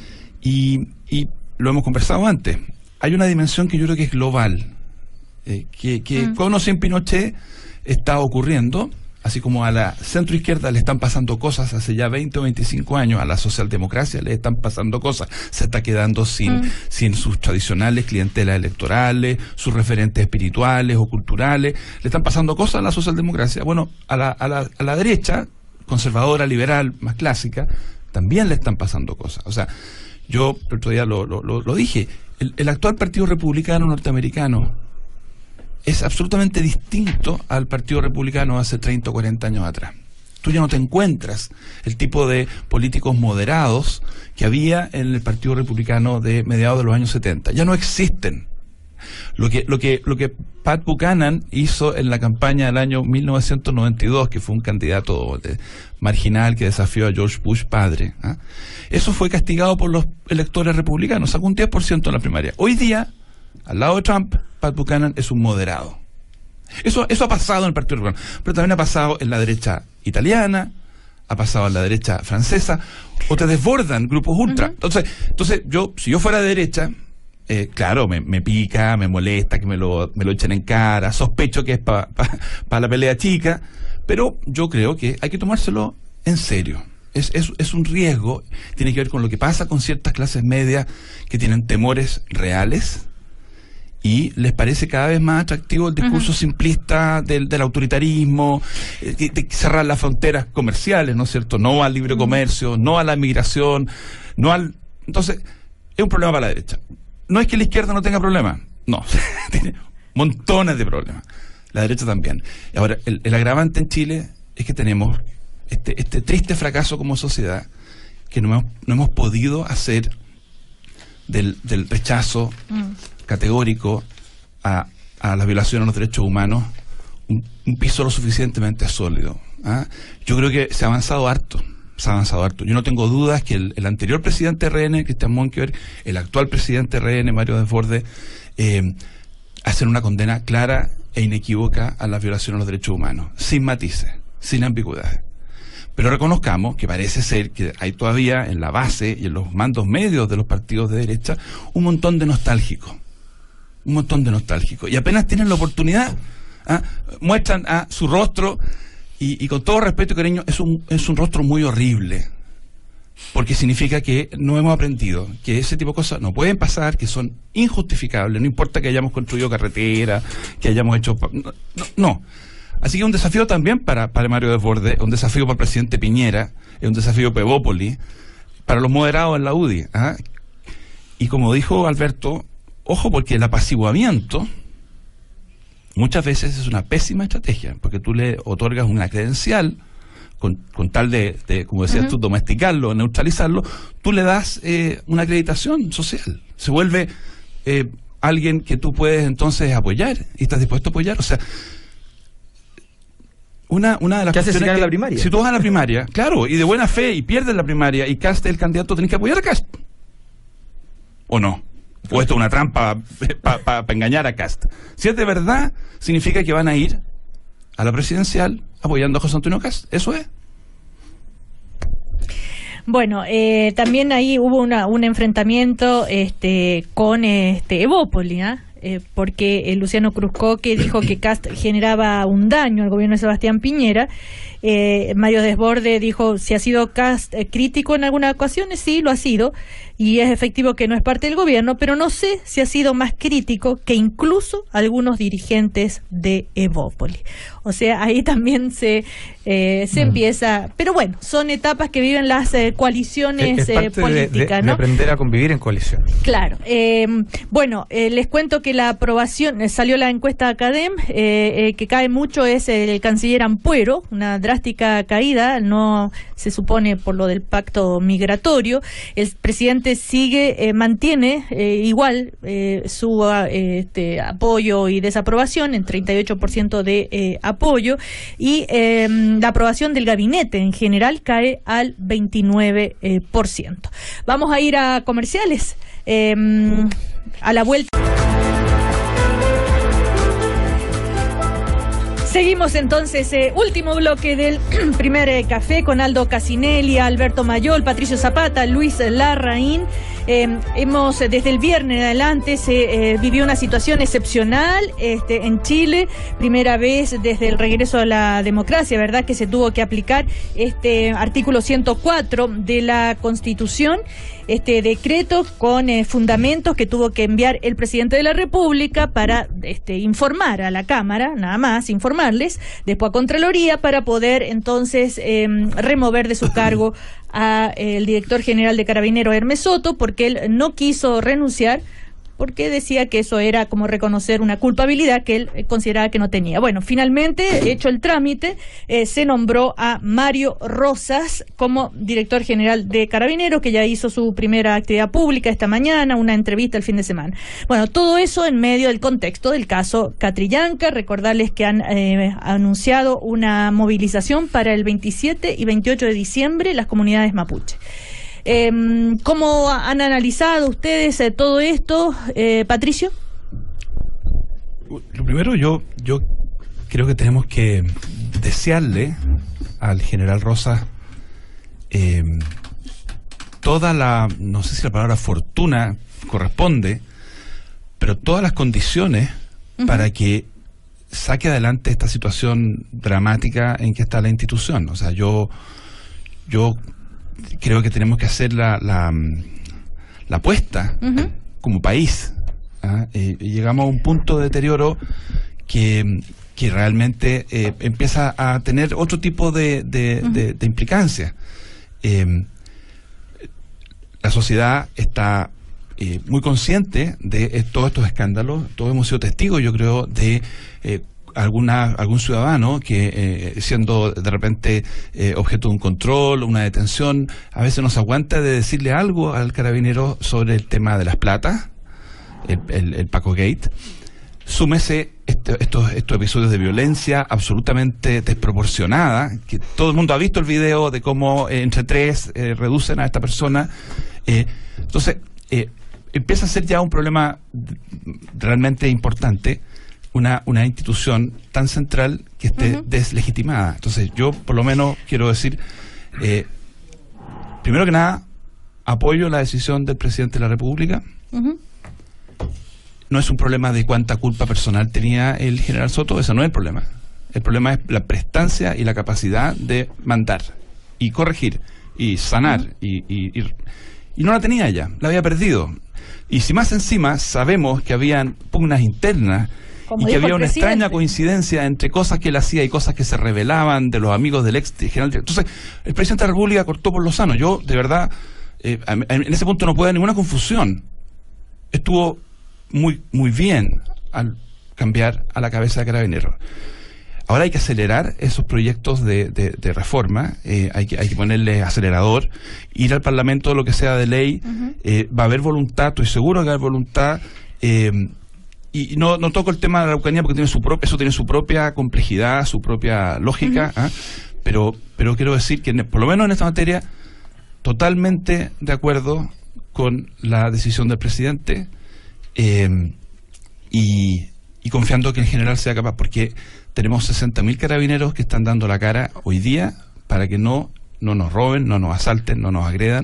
Y, y lo hemos conversado antes. Hay una dimensión que yo creo que es global, eh, que, que mm. con o sin Pinochet está ocurriendo, así como a la centroizquierda le están pasando cosas hace ya veinte o veinticinco años, a la socialdemocracia le están pasando cosas, se está quedando sin, mm. sin sus tradicionales clientelas electorales, sus referentes espirituales o culturales, le están pasando cosas a la socialdemocracia. Bueno, a la, a la, a la derecha conservadora, liberal, más clásica, también le están pasando cosas. O sea, yo el otro día lo, lo, lo, lo dije, el, el actual Partido Republicano norteamericano es absolutamente distinto al Partido Republicano hace treinta o cuarenta años atrás. Tú ya no te encuentras el tipo de políticos moderados que había en el Partido Republicano de mediados de los años setenta. Ya no existen. Lo que, lo que, lo que Pat Buchanan hizo en la campaña del año mil novecientos noventa y dos, que fue un candidato de, marginal que desafió a George Bush padre, ¿eh? Eso fue castigado por los electores republicanos, sacó un diez por ciento en la primaria. Hoy día, al lado de Trump, Pat Buchanan es un moderado. Eso, eso ha pasado en el Partido Republicano, pero también ha pasado en la derecha italiana, ha pasado en la derecha francesa, o te desbordan grupos ultra. Uh-huh. Entonces, entonces yo, si yo fuera de derecha, Eh, claro, me, me pica, me molesta que me lo, me lo echen en cara, sospecho que es para pa, pa la pelea chica, pero yo creo que hay que tomárselo en serio. Es, es, es un riesgo, tiene que ver con lo que pasa con ciertas clases medias que tienen temores reales y les parece cada vez más atractivo el discurso uh-huh. simplista del, del autoritarismo, eh, de, de cerrar las fronteras comerciales, ¿no es cierto? No al libre comercio, no a la migración, no al... Entonces, es un problema para la derecha. No es que la izquierda no tenga problemas, no, tiene montones de problemas, la derecha también. Y ahora, el, el agravante en Chile es que tenemos este, este triste fracaso como sociedad, que no hemos, no hemos podido hacer del, del rechazo mm. categórico a, a la violación a los derechos humanos un, un piso lo suficientemente sólido. ¿ah? Yo creo que se ha avanzado harto, se ha avanzado harto. Yo no tengo dudas que el, el anterior presidente de R N, Cristian Monkeberg, el actual presidente de R N, Mario Desbordes, eh, hacen una condena clara e inequívoca a las violaciones a los derechos humanos, sin matices, sin ambigüedades. Pero reconozcamos que parece ser que hay todavía en la base y en los mandos medios de los partidos de derecha un montón de nostálgicos, un montón de nostálgicos, y apenas tienen la oportunidad, ¿ah? muestran a su rostro. Y, y con todo respeto y cariño, es un, es un rostro muy horrible, porque significa que no hemos aprendido, que ese tipo de cosas no pueden pasar, que son injustificables, no importa que hayamos construido carretera, que hayamos hecho... No, no, no. Así que un desafío también para, para Mario Desbordes, un desafío para el presidente Piñera, es un desafío para Evópolis, para los moderados en la U D I. ¿ah? Y como dijo Alberto, ojo, porque el apaciguamiento muchas veces es una pésima estrategia, porque tú le otorgas una credencial, con, con tal de, de, como decías uh-huh. tú, domesticarlo, neutralizarlo, tú le das eh, una acreditación social. Se vuelve eh, alguien que tú puedes entonces apoyar, y estás dispuesto a apoyar. O sea, una, una de las ¿Qué haces si cuestiones ganas que, la primaria? Si tú vas a la primaria, claro, y de buena fe, y pierdes la primaria, y Kast es el candidato, tenés que apoyar a Kast. ¿O no? O esto es una trampa para pa, pa engañar a Kast. Si es de verdad, significa que van a ir a la presidencial apoyando a José Antonio Kast. Eso es. Bueno, eh, también ahí hubo una, un enfrentamiento este, con este, Evópolis, ¿eh? Eh, porque eh, Luciano Cruzcoque dijo que Kast generaba un daño al gobierno de Sebastián Piñera. Eh, Mario Desbordes dijo, si ha sido Kast eh, crítico en algunas ocasiones, sí, lo ha sido, y es efectivo que no es parte del gobierno, pero no sé si ha sido más crítico que incluso algunos dirigentes de Evópolis. O sea, ahí también se eh, se mm. empieza, pero bueno, son etapas que viven las eh, coaliciones es parte eh, políticas, de, de, ¿no? de aprender a convivir en coalición. Claro. Eh, bueno, eh, les cuento que la aprobación, eh, salió la encuesta Academ, eh, eh, que cae mucho es el, el canciller Ampuero, una drástica caída, no se supone por lo del pacto migratorio. El presidente sigue, eh, mantiene eh, igual eh, su eh, este, apoyo y desaprobación en treinta y ocho por ciento de eh, apoyo, y eh, la aprobación del gabinete en general cae al veintinueve por ciento. Vamos a ir a comerciales. Eh, a la vuelta. Seguimos entonces, eh, último bloque del primer eh, café con Aldo Casinelli, Alberto Mayol, Patricio Zapata, Luis Larraín. Eh, hemos, eh, desde el viernes en adelante, se eh, vivió una situación excepcional este, en Chile, primera vez desde el regreso a la democracia, ¿verdad?, que se tuvo que aplicar este artículo ciento cuatro de la Constitución, este decreto con eh, fundamentos que tuvo que enviar el presidente de la República para este, informar a la Cámara, nada más, informarles, después a Contraloría, para poder entonces eh, remover de su cargo a eh, el director general de Carabineros, Hermes Soto, porque él no quiso renunciar, porque decía que eso era como reconocer una culpabilidad que él consideraba que no tenía. Bueno, finalmente, hecho el trámite, eh, se nombró a Mario Rosas como director general de Carabineros, que ya hizo su primera actividad pública esta mañana, una entrevista el fin de semana. Bueno, todo eso en medio del contexto del caso Catrillanca. Recordarles que han eh, anunciado una movilización para el veintisiete y veintiocho de diciembre las comunidades mapuche. Eh, ¿Cómo han analizado ustedes eh, todo esto, eh, Patricio? Lo primero, yo yo creo que tenemos que desearle al general Rosas eh, toda la, no sé si la palabra fortuna corresponde, pero todas las condiciones uh-huh. para que saque adelante esta situación dramática en que está la institución. O sea, yo yo creo que tenemos que hacer la, la, la apuesta uh-huh. como país. ¿ah? Eh, llegamos a un punto de deterioro que, que realmente eh, empieza a tener otro tipo de, de, uh-huh. de, de implicancias. Eh, la sociedad está eh, muy consciente de eh, todos estos escándalos. Todos hemos sido testigos, yo creo, de eh, alguna algún ciudadano que eh, siendo de repente eh, objeto de un control, una detención, a veces no se aguanta de decirle algo al carabinero sobre el tema de las platas, el, el, el Paco Gate. Súmese este este, estos, estos episodios de violencia absolutamente desproporcionada, que todo el mundo ha visto el video de cómo eh, entre tres eh, reducen a esta persona. Eh, entonces, eh, empieza a ser ya un problema realmente importante, una, una institución tan central que esté uh-huh. deslegitimada. Entonces, yo por lo menos quiero decir, eh, primero que nada, apoyo la decisión del presidente de la República. Uh-huh. No es un problema de cuánta culpa personal tenía el general Soto, ese no es el problema. El problema es la prestancia y la capacidad de mandar y corregir y sanar uh-huh. y, y, y, y no la tenía ella, la había perdido. Y si más encima sabemos que habían pugnas internas Como y que había una presidente. extraña coincidencia entre cosas que él hacía y cosas que se revelaban de los amigos del ex general. Entonces, el presidente de la República cortó por lo sano. Yo, de verdad, eh, en ese punto no puede haber ninguna confusión. Estuvo muy muy bien al cambiar a la cabeza de Carabineros. Ahora hay que acelerar esos proyectos de, de, de reforma, eh, hay que hay que ponerle acelerador, ir al Parlamento, lo que sea de ley, uh-huh. eh, va a haber voluntad, estoy seguro que va a haber voluntad, eh, y no, no toco el tema de la Araucanía porque tiene su propia, eso tiene su propia complejidad, su propia lógica, uh-huh. ¿eh? pero, pero quiero decir que por lo menos en esta materia, totalmente de acuerdo con la decisión del presidente, eh, y, y confiando que el general sea capaz, porque tenemos sesenta mil carabineros que están dando la cara hoy día para que no, no nos roben, no nos asalten, no nos agredan,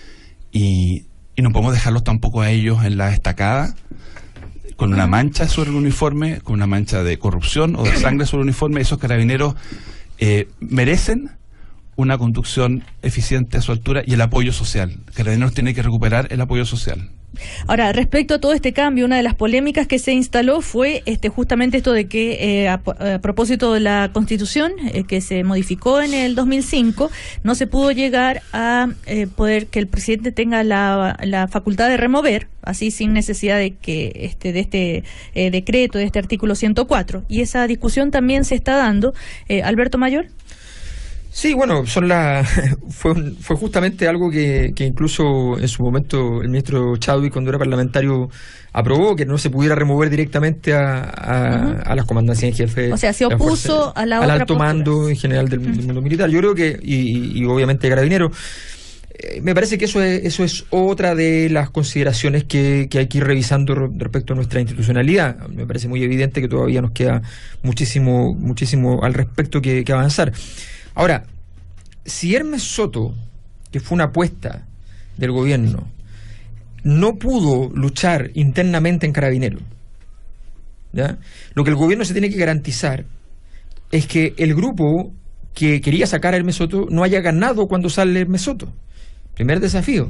y, y no podemos dejarlos tampoco a ellos en la estacada con una mancha sobre el uniforme, con una mancha de corrupción o de sangre sobre el uniforme. Esos carabineros eh, merecen una conducción eficiente a su altura y el apoyo social. Carabineros tiene que recuperar el apoyo social. Ahora, respecto a todo este cambio, una de las polémicas que se instaló fue este justamente esto de que eh, a, a propósito de la Constitución eh, que se modificó en el dos mil cinco, no se pudo llegar a eh, poder que el presidente tenga la, la facultad de remover, así sin necesidad de que este de este eh, decreto, de este artículo ciento cuatro, y esa discusión también se está dando. eh, Alberto Mayor. Sí, bueno, son la, fue, un, fue justamente algo que, que incluso en su momento el ministro Chadwick, cuando era parlamentario, aprobó, que no se pudiera remover directamente a, a, uh-huh. a las comandancias en jefe. O sea, se opuso a la al otra alto postura. mando en general del, uh-huh. del mundo militar. Yo creo que, y, y obviamente Carabineros, eh, me parece que eso es, eso es otra de las consideraciones que, que hay que ir revisando respecto a nuestra institucionalidad. Me parece muy evidente que todavía nos queda muchísimo, muchísimo al respecto que, que avanzar. Ahora, si Hermes Soto, que fue una apuesta del gobierno, no pudo luchar internamente en Carabineros, ¿ya? Lo que el gobierno se tiene que garantizar es que el grupo que quería sacar a Hermes Soto no haya ganado cuando sale Hermes Soto. Primer desafío.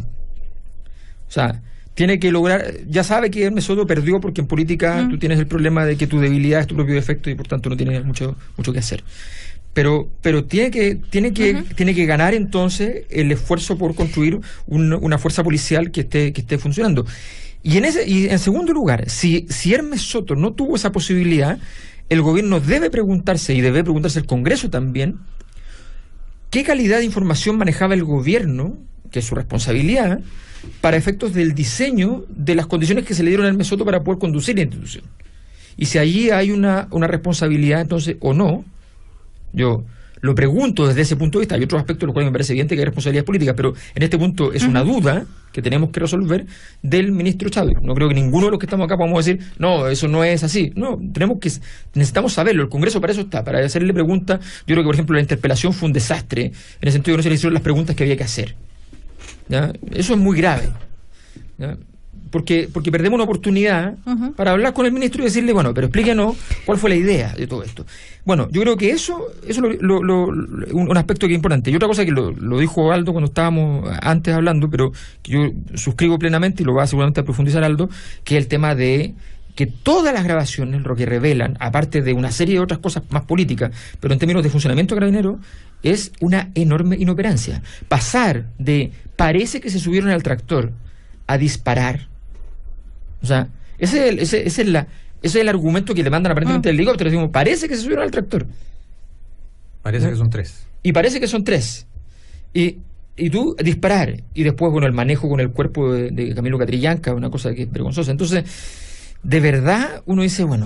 O sea, tiene que lograr, ya sabe que Hermes Soto perdió porque en política mm. tú tienes el problema de que tu debilidad es tu propio defecto y por tanto no tienes mucho, mucho que hacer. Pero pero tiene que tiene que uh-huh. tiene que ganar entonces el esfuerzo por construir un, una fuerza policial que esté que esté funcionando. Y en ese y en segundo lugar, si si Hermes Soto no tuvo esa posibilidad, el gobierno debe preguntarse, y debe preguntarse el Congreso también, qué calidad de información manejaba el gobierno, que es su responsabilidad, para efectos del diseño de las condiciones que se le dieron a Hermes Soto para poder conducir la institución. Y si allí hay una una responsabilidad entonces o no. Yo lo pregunto desde ese punto de vista. Hay otros aspectos en los cuales me parece evidente que hay responsabilidades políticas, pero en este punto es una duda que tenemos que resolver del ministro Chadwick. No creo que ninguno de los que estamos acá podamos decir, no, eso no es así. No, tenemos que necesitamos saberlo. El Congreso para eso está, para hacerle preguntas. Yo creo que, por ejemplo, la interpelación fue un desastre, en el sentido de que no se le hicieron las preguntas que había que hacer. ¿Ya? Eso es muy grave. ¿Ya? Porque, porque perdemos una oportunidad uh-huh. para hablar con el ministro y decirle, bueno, pero explíquenos cuál fue la idea de todo esto. Bueno, yo creo que eso es lo, lo, lo, lo, un aspecto que es importante. Y otra cosa que lo, lo dijo Aldo cuando estábamos antes hablando, pero que yo suscribo plenamente y lo va seguramente a profundizar Aldo, que es el tema de que todas las grabaciones lo que revelan, aparte de una serie de otras cosas más políticas, pero en términos de funcionamiento carabinero, es una enorme inoperancia. Pasar de parece que se subieron al tractor a disparar. O sea, ese es el, ese, ese es la, ese es el argumento que le mandan aparentemente ah. del helicóptero. Decimos, parece que se subieron al tractor. Parece ¿no? que son tres. Y parece que son tres. Y, y tú disparar. Y después, bueno, el manejo con el cuerpo de, de Camilo Catrillanca, una cosa que es vergonzosa. Entonces, de verdad, uno dice, bueno,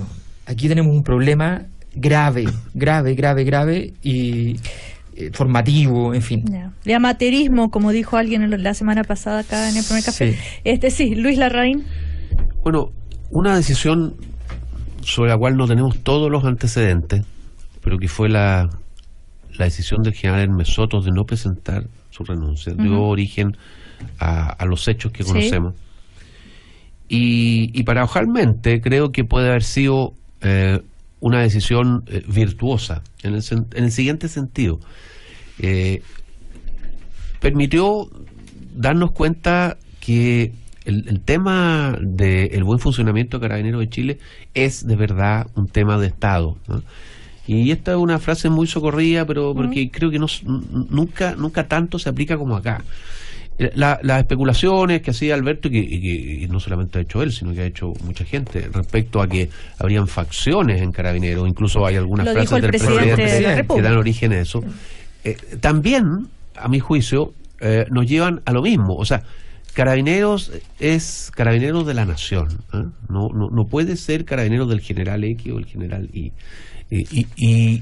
aquí tenemos un problema grave, grave, grave, grave y eh, formativo, en fin. Yeah. De amateurismo, como dijo alguien la semana pasada acá en el primer café. Sí. Este sí, Luis Larraín. Bueno, una decisión sobre la cual no tenemos todos los antecedentes, pero que fue la, la decisión del general Hermes Soto de no presentar su renuncia, uh-huh. dio origen a, a los hechos que conocemos. Sí. Y, y paradojalmente creo que puede haber sido eh, una decisión eh, virtuosa en el, en el siguiente sentido. Eh, permitió darnos cuenta que el, el tema del buen funcionamiento de Carabineros de Chile es de verdad un tema de Estado, ¿no? Y esta es una frase muy socorrida, pero porque uh-huh. creo que no, nunca, nunca tanto se aplica como acá. La, las especulaciones que hacía Alberto, y que, y que y no solamente ha hecho él, sino que ha hecho mucha gente, respecto a que habrían facciones en Carabineros, incluso hay algunas Lo frases del presidente, presidente que dan origen a eso, eh, también, a mi juicio, eh, nos llevan a lo mismo. O sea, Carabineros es Carabineros de la nación, ¿eh? no, no, no puede ser Carabineros del general X o el general Y. Y, y, y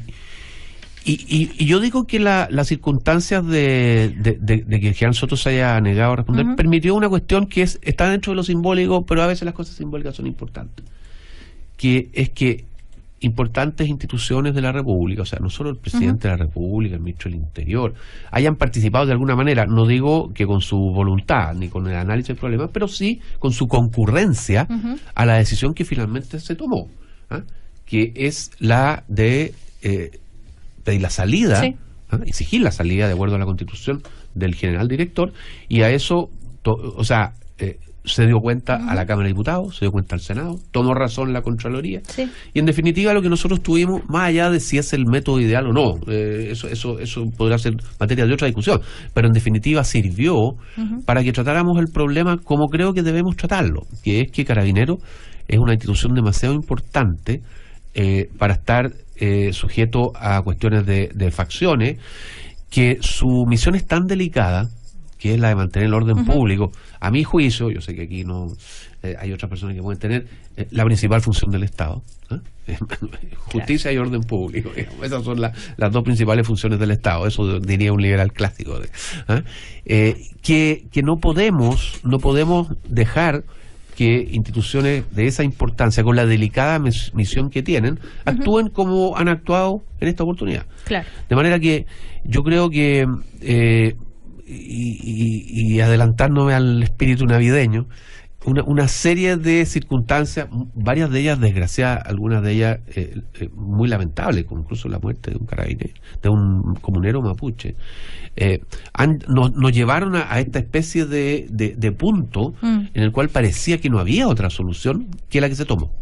Y, y, y yo digo que la, las circunstancias de, de, de, de que el general Soto se haya negado a responder uh-huh. permitió una cuestión que es está dentro de lo simbólico, pero a veces las cosas simbólicas son importantes, que es que importantes instituciones de la República, o sea, no solo el presidente uh-huh. de la República, el ministro del Interior, hayan participado de alguna manera, no digo que con su voluntad ni con el análisis del problema, pero sí con su concurrencia uh-huh. a la decisión que finalmente se tomó, ¿eh? que es la de eh, pedir la salida, sí. ¿eh? exigir la salida de acuerdo a la Constitución del general director, y a eso, to, o sea, eh, se dio cuenta uh-huh. a la Cámara de Diputados, se dio cuenta al Senado, tomó razón la Contraloría, sí. y en definitiva lo que nosotros tuvimos, más allá de si es el método ideal o no, eh, eso, eso, eso podrá ser materia de otra discusión, pero en definitiva sirvió uh-huh. para que tratáramos el problema como creo que debemos tratarlo, que es que Carabineros es una institución demasiado importante eh, para estar Eh, sujeto a cuestiones de, de facciones, que su misión es tan delicada, que es la de mantener el orden uh-huh. público. A mi juicio, yo sé que aquí no eh, hay otras personas que pueden tener eh, la principal función del Estado, ¿eh? justicia claro. y orden público, digamos. Esas son la, las dos principales funciones del Estado, eso diría un liberal clásico, ¿eh? Eh, que, que no podemos no podemos dejar que instituciones de esa importancia, con la delicada mis, misión que tienen, actúen uh-huh. como han actuado en esta oportunidad. Claro. De manera que yo creo que, eh, y, y, y adelantándome al espíritu navideño, una, una serie de circunstancias, varias de ellas desgraciadas, algunas de ellas eh, eh, muy lamentables, como incluso la muerte de un carabinero, de un comunero mapuche, eh, han, nos, nos llevaron a, a esta especie de, de, de punto mm. en el cual parecía que no había otra solución que la que se tomó.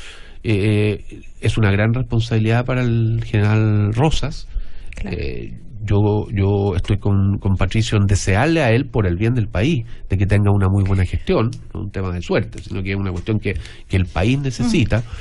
Eh, es una gran responsabilidad para el general Rosas. Claro. Eh, yo yo estoy con, con Patricio en desearle a él, por el bien del país, de que tenga una muy buena gestión, no un tema de suerte, sino que es una cuestión que, que el país necesita. Mm.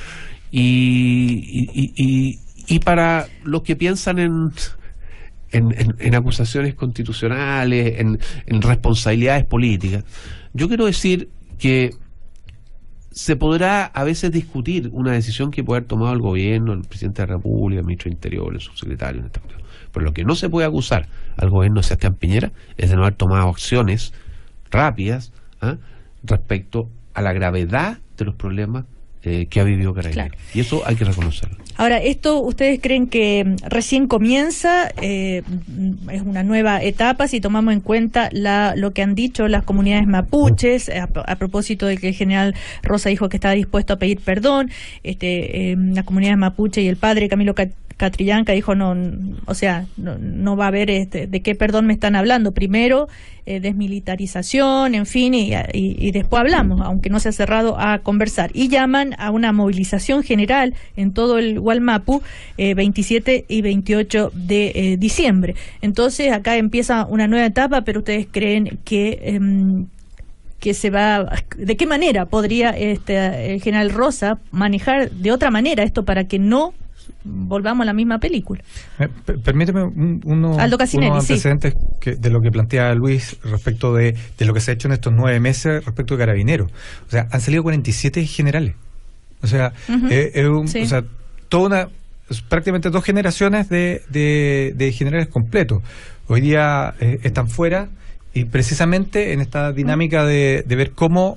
Y, y, y, y para los que piensan en En, en, en acusaciones constitucionales, en, en responsabilidades políticas, yo quiero decir que se podrá a veces discutir una decisión que puede haber tomado el gobierno, el presidente de la República, el ministro del Interior, el subsecretario, pero lo que no se puede acusar al gobierno de Sebastián Piñera es de no haber tomado acciones rápidas ¿eh? respecto a la gravedad de los problemas Eh, que ha vivido Carabineros. Claro. Y eso hay que reconocerlo. Ahora, ¿esto ustedes creen que recién comienza? Eh, ¿Es una nueva etapa si tomamos en cuenta la, lo que han dicho las comunidades mapuches a, a propósito de que el general Rosa dijo que estaba dispuesto a pedir perdón? Este, eh, la comunidad mapuche y el padre Camilo Catrillanca dijo, no, o sea, no, no va a haber este, de qué perdón me están hablando. Primero, eh, desmilitarización, en fin, y, y, y después hablamos, aunque no se ha cerrado a conversar. Y llaman a una movilización general en todo el Gualmapu, eh, veintisiete y veintiocho de eh, diciembre. Entonces, acá empieza una nueva etapa, pero ustedes creen que... Eh, que se va, ¿de qué manera podría este el general Rosa manejar de otra manera esto para que no volvamos a la misma película? Eh, permíteme un, uno, Aldo Casinelli, unos antecedentes sí. que, de lo que plantea Luis respecto de, de lo que se ha hecho en estos nueve meses respecto de Carabineros. O sea, han salido cuarenta y siete generales. O sea, Uh-huh. eh, es un- Sí. o sea, toda una, prácticamente dos generaciones de, de, de generales completos. Hoy día eh, están fuera y precisamente en esta dinámica de, de ver cómo,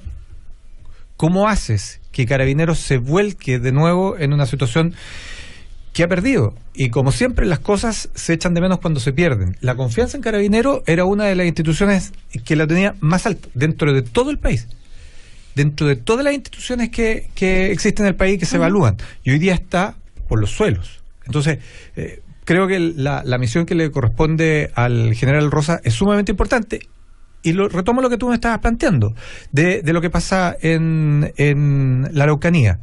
cómo haces que Carabineros se vuelque de nuevo en una situación que ha perdido. Y como siempre, las cosas se echan de menos cuando se pierden. La confianza en Carabineros era una de las instituciones que la tenía más alta dentro de todo el país. Dentro de todas las instituciones que, que existen en el país que se evalúan. Y hoy día está por los suelos. Entonces, eh, creo que la, la misión que le corresponde al general Rosa es sumamente importante. Y lo, retomo lo que tú me estabas planteando, de, de lo que pasa en, en la Araucanía.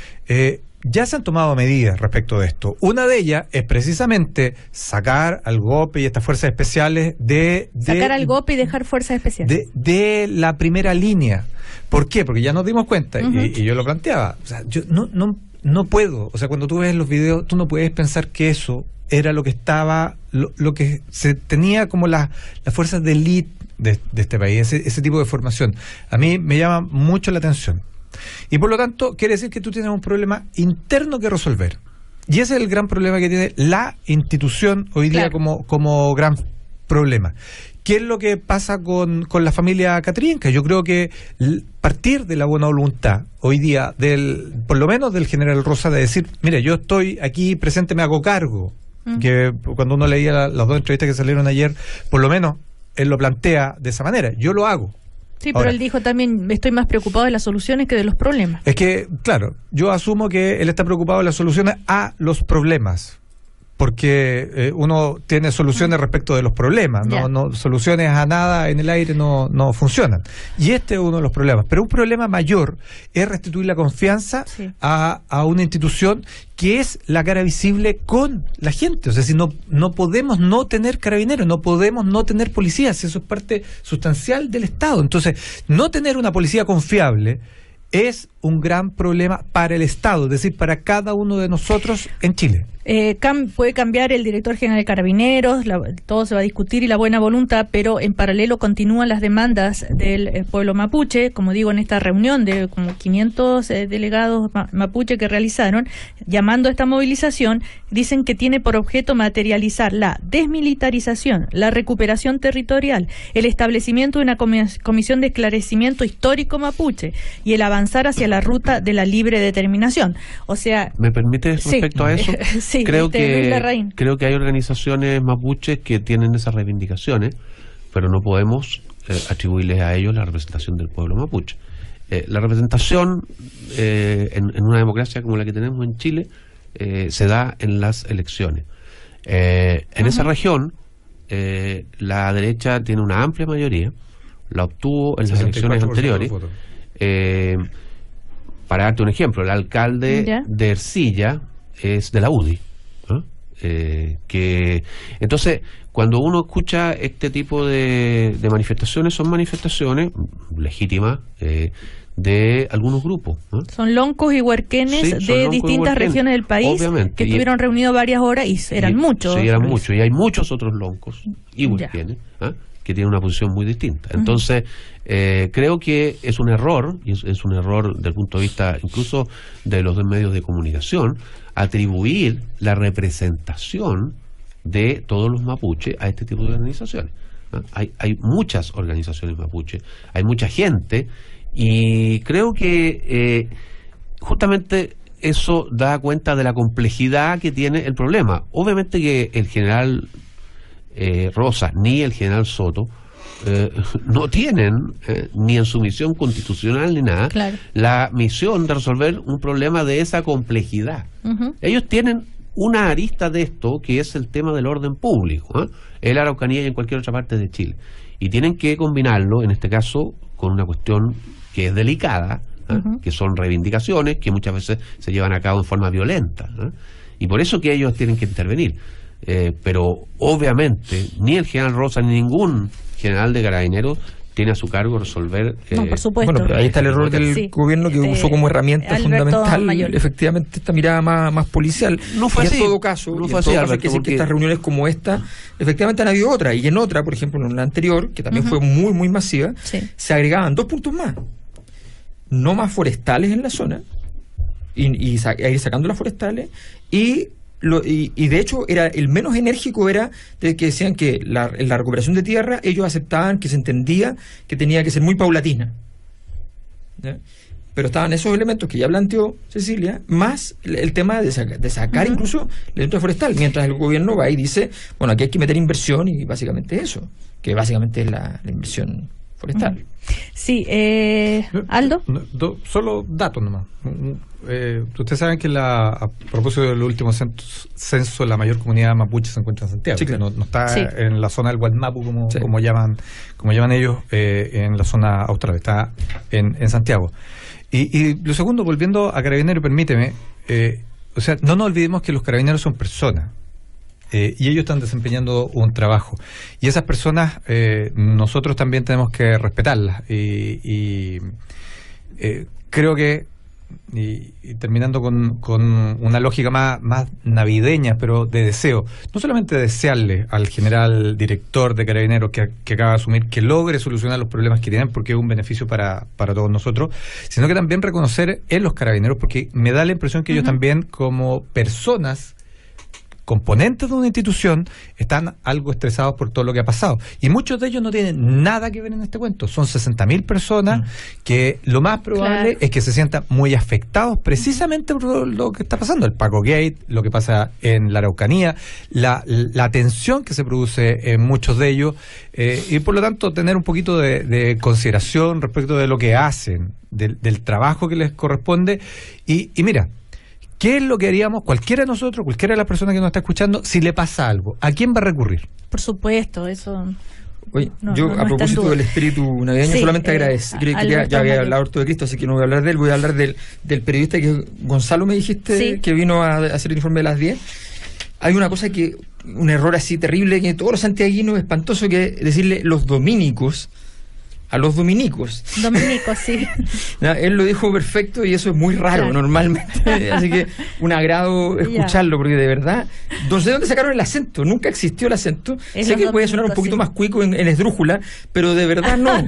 Eh, ya se han tomado medidas respecto de esto. Una de ellas es precisamente sacar al GOPE y estas fuerzas especiales de... de Sacar al GOPE y dejar fuerzas especiales. de, de la primera línea. ¿Por qué? Porque ya nos dimos cuenta, Uh-huh. y, y yo lo planteaba, o sea, yo no, no, no puedo, o sea, cuando tú ves los videos, tú no puedes pensar que eso era lo que estaba, lo, lo que se tenía como la- las fuerzas de élite de, de este país, ese, ese tipo de formación. A mí me llama mucho la atención. Y por lo tanto, quiere decir que tú tienes un problema interno que resolver. Y ese es el gran problema que tiene la institución hoy día Claro. como, como gran problema. ¿Qué es lo que pasa con, con la familia Catrillanca? Yo creo que l- partir de la buena voluntad hoy día, del por lo menos del general Rosa, de decir, mire, yo estoy aquí presente, me hago cargo. Mm. Que cuando uno leía la- las dos entrevistas que salieron ayer, por lo menos él lo plantea de esa manera. Yo lo hago. Sí, pero Ahora, él dijo también, estoy más preocupado de las soluciones que de los problemas. es que, claro, yo asumo que él está preocupado de las soluciones a los problemas, porque eh, uno tiene soluciones respecto de los problemas, no, Ya. no soluciones a nada en el aire no, no funcionan. Y este es uno de los problemas. Pero un problema mayor es restituir la confianza Sí. a, a una institución que es la cara visible con la gente. O sea, si no, no podemos no tener carabineros, no podemos no tener policías, eso es parte sustancial del Estado. Entonces, no tener una policía confiable es un gran problema para el Estado, es decir, para cada uno de nosotros en Chile. Eh, cam- puede cambiar el director general de Carabineros, la- todo se va a discutir y la buena voluntad, pero en paralelo continúan las demandas del eh, pueblo mapuche, como digo, en esta reunión de como quinientos eh, delegados ma- mapuche que realizaron, llamando a esta movilización, dicen que tiene por objeto materializar la desmilitarización, la recuperación territorial, el establecimiento de una comi- comisión de esclarecimiento histórico mapuche y el avanzar hacia la ruta de la libre determinación. O sea, ¿Me permite Sí. respecto a eso? Sí, creo este, Luis que Larraín. creo que hay organizaciones mapuches que tienen esas reivindicaciones, pero no podemos eh, atribuirles a ellos la representación del pueblo mapuche. Eh, la representación eh, en, en una democracia como la que tenemos en Chile eh, se da en las elecciones. Eh, en Ajá. esa región eh, la derecha tiene una amplia mayoría, la obtuvo en las elecciones sesenta y cuatro por ciento de anteriores. los votos. Eh, para darte un ejemplo, el alcalde Ya. de Ercilla es de la U D I. ¿no? Eh, que entonces, cuando uno escucha este tipo de, de manifestaciones, son manifestaciones legítimas eh, de algunos grupos. ¿no? son loncos y huarquenes Sí, son de loncos y distintas huarquenes, regiones del país obviamente, que y- estuvieron reunidos varias horas y eran Y- muchos. Sí, eran Luis. muchos. Y hay muchos otros loncos y Ya. huarquenes ¿ah? que tienen una posición muy distinta. Entonces, eh, creo que es un error, y es, es un error desde el punto de vista incluso de los medios de comunicación, atribuir la representación de todos los mapuches a este tipo de organizaciones. ¿ah? Hay, hay muchas organizaciones mapuches, hay mucha gente, y creo que eh, justamente eso da cuenta de la complejidad que tiene el problema. Obviamente que el general eh, Rosa ni el general Soto eh, no tienen eh, ni en su misión constitucional ni nada Claro. la misión de resolver un problema de esa complejidad. Ujú. Ellos tienen una arista de esto que es el tema del orden público, ¿eh? en la Araucanía y en cualquier otra parte de Chile, y tienen que combinarlo en este caso con una cuestión que es delicada, ¿eh? Ujú. que son reivindicaciones que muchas veces se llevan a cabo en forma violenta, ¿eh? y por eso que ellos tienen que intervenir. Eh, pero obviamente ni el general Rosa ni ningún general de Carabineros tiene a su cargo resolver eh, No, por supuesto. Bueno, pero ahí está el error del Sí. gobierno que Este, usó como herramienta Alberto fundamental Mayol. efectivamente esta mirada más, más policial. No fue y así. en todo caso, No y fue en todo así, caso hay Alberto, que decir porque- que estas reuniones como esta, efectivamente han habido otras, y en otra, por ejemplo, en la anterior, que también Ujú. fue muy, muy masiva, Sí. se agregaban dos puntos más. No más forestales en la zona y, y sa- a ir sacando las forestales y, lo, y y de hecho era el menos enérgico era de que decían que la, en la recuperación de tierra ellos aceptaban que se entendía que tenía que ser muy paulatina, ¿ya? Pero estaban esos elementos que ya planteó Cecilia, más el, el tema de, saca, de sacar uh-huh. incluso el elemento forestal, mientras el gobierno va y dice, bueno, aquí hay que meter inversión y básicamente eso, que básicamente es la, la inversión forestal. Uh-huh. Sí, eh, Aldo. No, do, solo datos nomás. Eh, ustedes saben que la, a propósito del último censo, censo, la mayor comunidad mapuche se encuentra en Santiago. Sí, claro. no, no está sí. en la zona del Guadmapu, como, sí. como llaman como llaman ellos, eh, en la zona austral, está en, en Santiago. Y, y lo segundo, volviendo a Carabineros, permíteme, eh, o sea, no nos olvidemos que los carabineros son personas. Eh, y ellos están desempeñando un trabajo. Y esas personas, eh, nosotros también tenemos que respetarlas. Y, y eh, creo que, y, y terminando con, con una lógica más, más navideña, pero de deseo, no solamente desearle al general director de Carabineros que, que acaba de asumir que logre solucionar los problemas que tienen, porque es un beneficio para, para todos nosotros, sino que también reconocer en los Carabineros, porque me da la impresión que uh-huh. ellos también, como personas, componentes de una institución, están algo estresados por todo lo que ha pasado. Y muchos de ellos no tienen nada que ver en este cuento. Son sesenta mil personas mm. que lo más probable claro. es que se sientan muy afectados precisamente por lo que está pasando. El Paco Gate, lo que pasa en la Araucanía, la, la tensión que se produce en muchos de ellos, eh, y por lo tanto tener un poquito de, de consideración respecto de lo que hacen, del, del trabajo que les corresponde. Y, y mira, ¿qué es lo que haríamos cualquiera de nosotros, cualquiera de las personas que nos está escuchando, si le pasa algo? ¿A quién va a recurrir? Por supuesto, eso... Oye, no, yo no, no a propósito del espíritu navideño sí, solamente eh, agradecer, creo que ya, ya había hablado harto de Cristo, así que no voy a hablar de él, voy a hablar del, del periodista que Gonzalo me dijiste, sí. que vino a, a hacer el informe de las diez. Hay una cosa que, un error así terrible, que todos los santiaguinos, espantoso, que decirle los dominicos a los dominicos. Dominicos, sí. Él lo dijo perfecto y eso es muy raro claro. normalmente, así que un agrado escucharlo, porque de verdad, no sé dónde sacaron el acento, nunca existió el acento. Es sé que puede sonar un poquito sí. más cuico en, en esdrújula, pero de verdad no.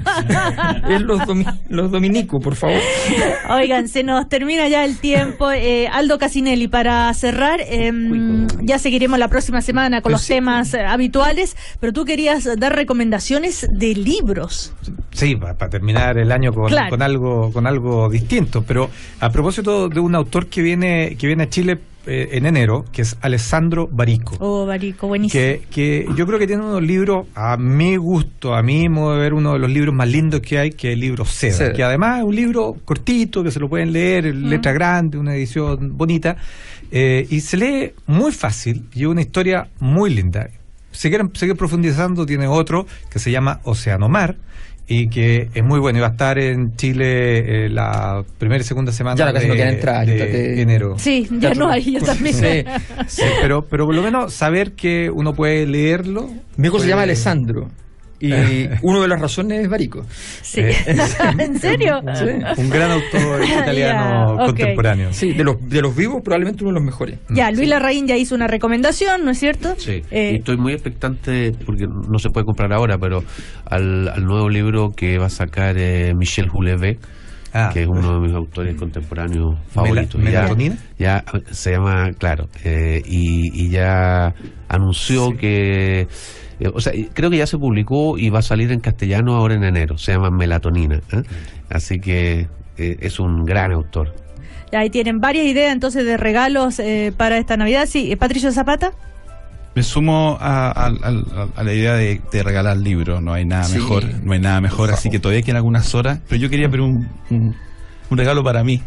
Es los, domi los dominicos, por favor. Oigan, se nos termina ya el tiempo. Eh, Aldo Casinelli, para cerrar, eh, ya seguiremos la próxima semana con pero los sí. temas eh, habituales, pero tú querías dar recomendaciones de libros. Sí, para pa terminar el año con, claro. con algo con algo distinto. Pero a propósito de un autor que viene que viene a Chile eh, en enero, que es Alessandro Barico. Oh, Barico, buenísimo. Que, que yo creo que tiene unos libros, a mi gusto, a mi modo de ver, uno de los libros más lindos que hay, que es el libro Seda, Seda. Que además es un libro cortito, que se lo pueden leer, mm. letra grande, una edición bonita, eh, y se lee muy fácil, y es una historia muy linda. Si quieren seguir profundizando, tiene otro que se llama Océano Mar, y que es muy bueno, y va a estar en Chile eh, la primera y segunda semana ya casi de, no queda entrada, de te... enero. Sí, ya, ya no hay, ya también. Sí. Sí, pero, pero por lo menos saber que uno puede leerlo. Mi hijo puede... se llama Alessandro. Y uno de las razones es Barico. Sí. Eh, ¿En serio? Un, sí. un gran autor italiano yeah, contemporáneo. Okay. Sí, de los, de los vivos probablemente uno de los mejores. Ya, Luis sí. Larraín ya hizo una recomendación, ¿no es cierto? Sí, eh, y estoy muy expectante, porque no se puede comprar ahora, pero al, al nuevo libro que va a sacar eh, Michel Houellebecq, ah, que es uno de mis autores contemporáneos favoritos. ¿Melatonina? Ya, ya se llama, claro, eh, y, y ya anunció sí. que... O sea, creo que ya se publicó y va a salir en castellano ahora en enero. Se llama Melatonina, ¿eh? Así que eh, es un gran autor. Ahí tienen varias ideas entonces de regalos eh, para esta Navidad. Sí, Patricio Zapata. Me sumo a, a, a, a la idea de, de regalar libros. No hay nada sí. mejor, no hay nada mejor. Así que todavía quedan algunas horas. Pero yo quería pedir un, un, un regalo para mí.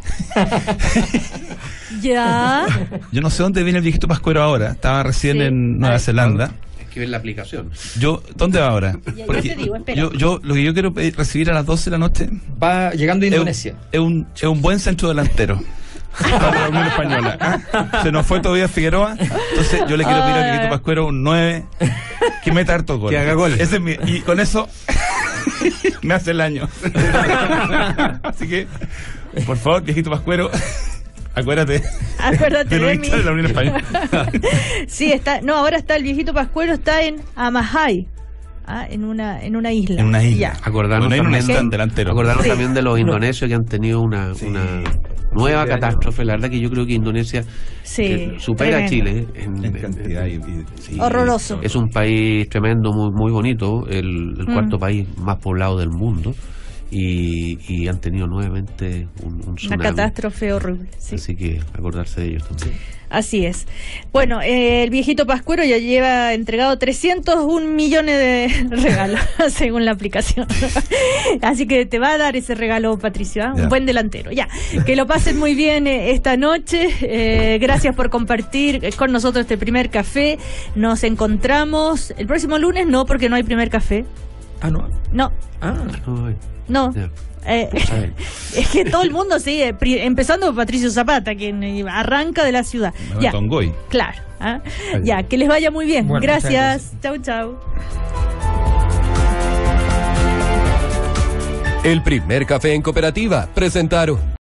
Ya. Yo no sé dónde viene el viejito Pascuero ahora. Estaba recién sí. en Nueva Zelanda. Que ver la aplicación. Yo, ¿dónde va ahora? Ya, yo te digo, espera. Yo, yo, lo que yo quiero pedir, recibir a las doce de la noche. Va llegando a Indonesia. Es un, es un buen centro delantero. Para la Unión Española. ¿Ah? Se nos fue todavía Figueroa. Entonces yo le quiero pedir a Viejito Pascuero un nueve que meta harto gol. Que haga gol. Ese es mi, y con eso me hace el año. Así que, por favor, Viejito Pascuero. Acuérdate, Acuérdate de, de mí. De la Unión Española. Sí, está, no, ahora está el viejito Pascuero, está en Amahai, ah, en una en una isla. En una isla. Acordarnos, bueno, también, un delantero. acordarnos sí. también de los indonesios que han tenido una, sí. una nueva de catástrofe. La verdad que yo creo que Indonesia Sí, eh, supera a tremendo. Chile en, En en- cantidad y- y- sí, Horroroso. Es un país tremendo, muy muy bonito, el, el Mm. cuarto país más poblado del mundo, y, y han tenido nuevamente un, un Una tsunami. catástrofe horrible. Sí. Así que acordarse de ellos también. Así es. Bueno, eh, el viejito Pascuero ya lleva entregado trescientos un millones de regalos, según la aplicación. Así que te va a dar ese regalo, Patricio, ¿eh? Ya. Un buen delantero. Ya, que lo pasen muy bien eh, esta noche. Eh, gracias por compartir eh, con nosotros este primer café. Nos encontramos el próximo lunes, no, porque no hay primer café. Ah, no. No, Ah, Ay, no. ya. Eh, Ay. es que todo el mundo sigue, pri- empezando por Patricio Zapata, quien eh, arranca de la ciudad. Me Ya, meto en Goy. claro. ¿ah? Ya, que les vaya muy bien. Bueno, Gracias. Chau, chau. El primer café en cooperativa presentaron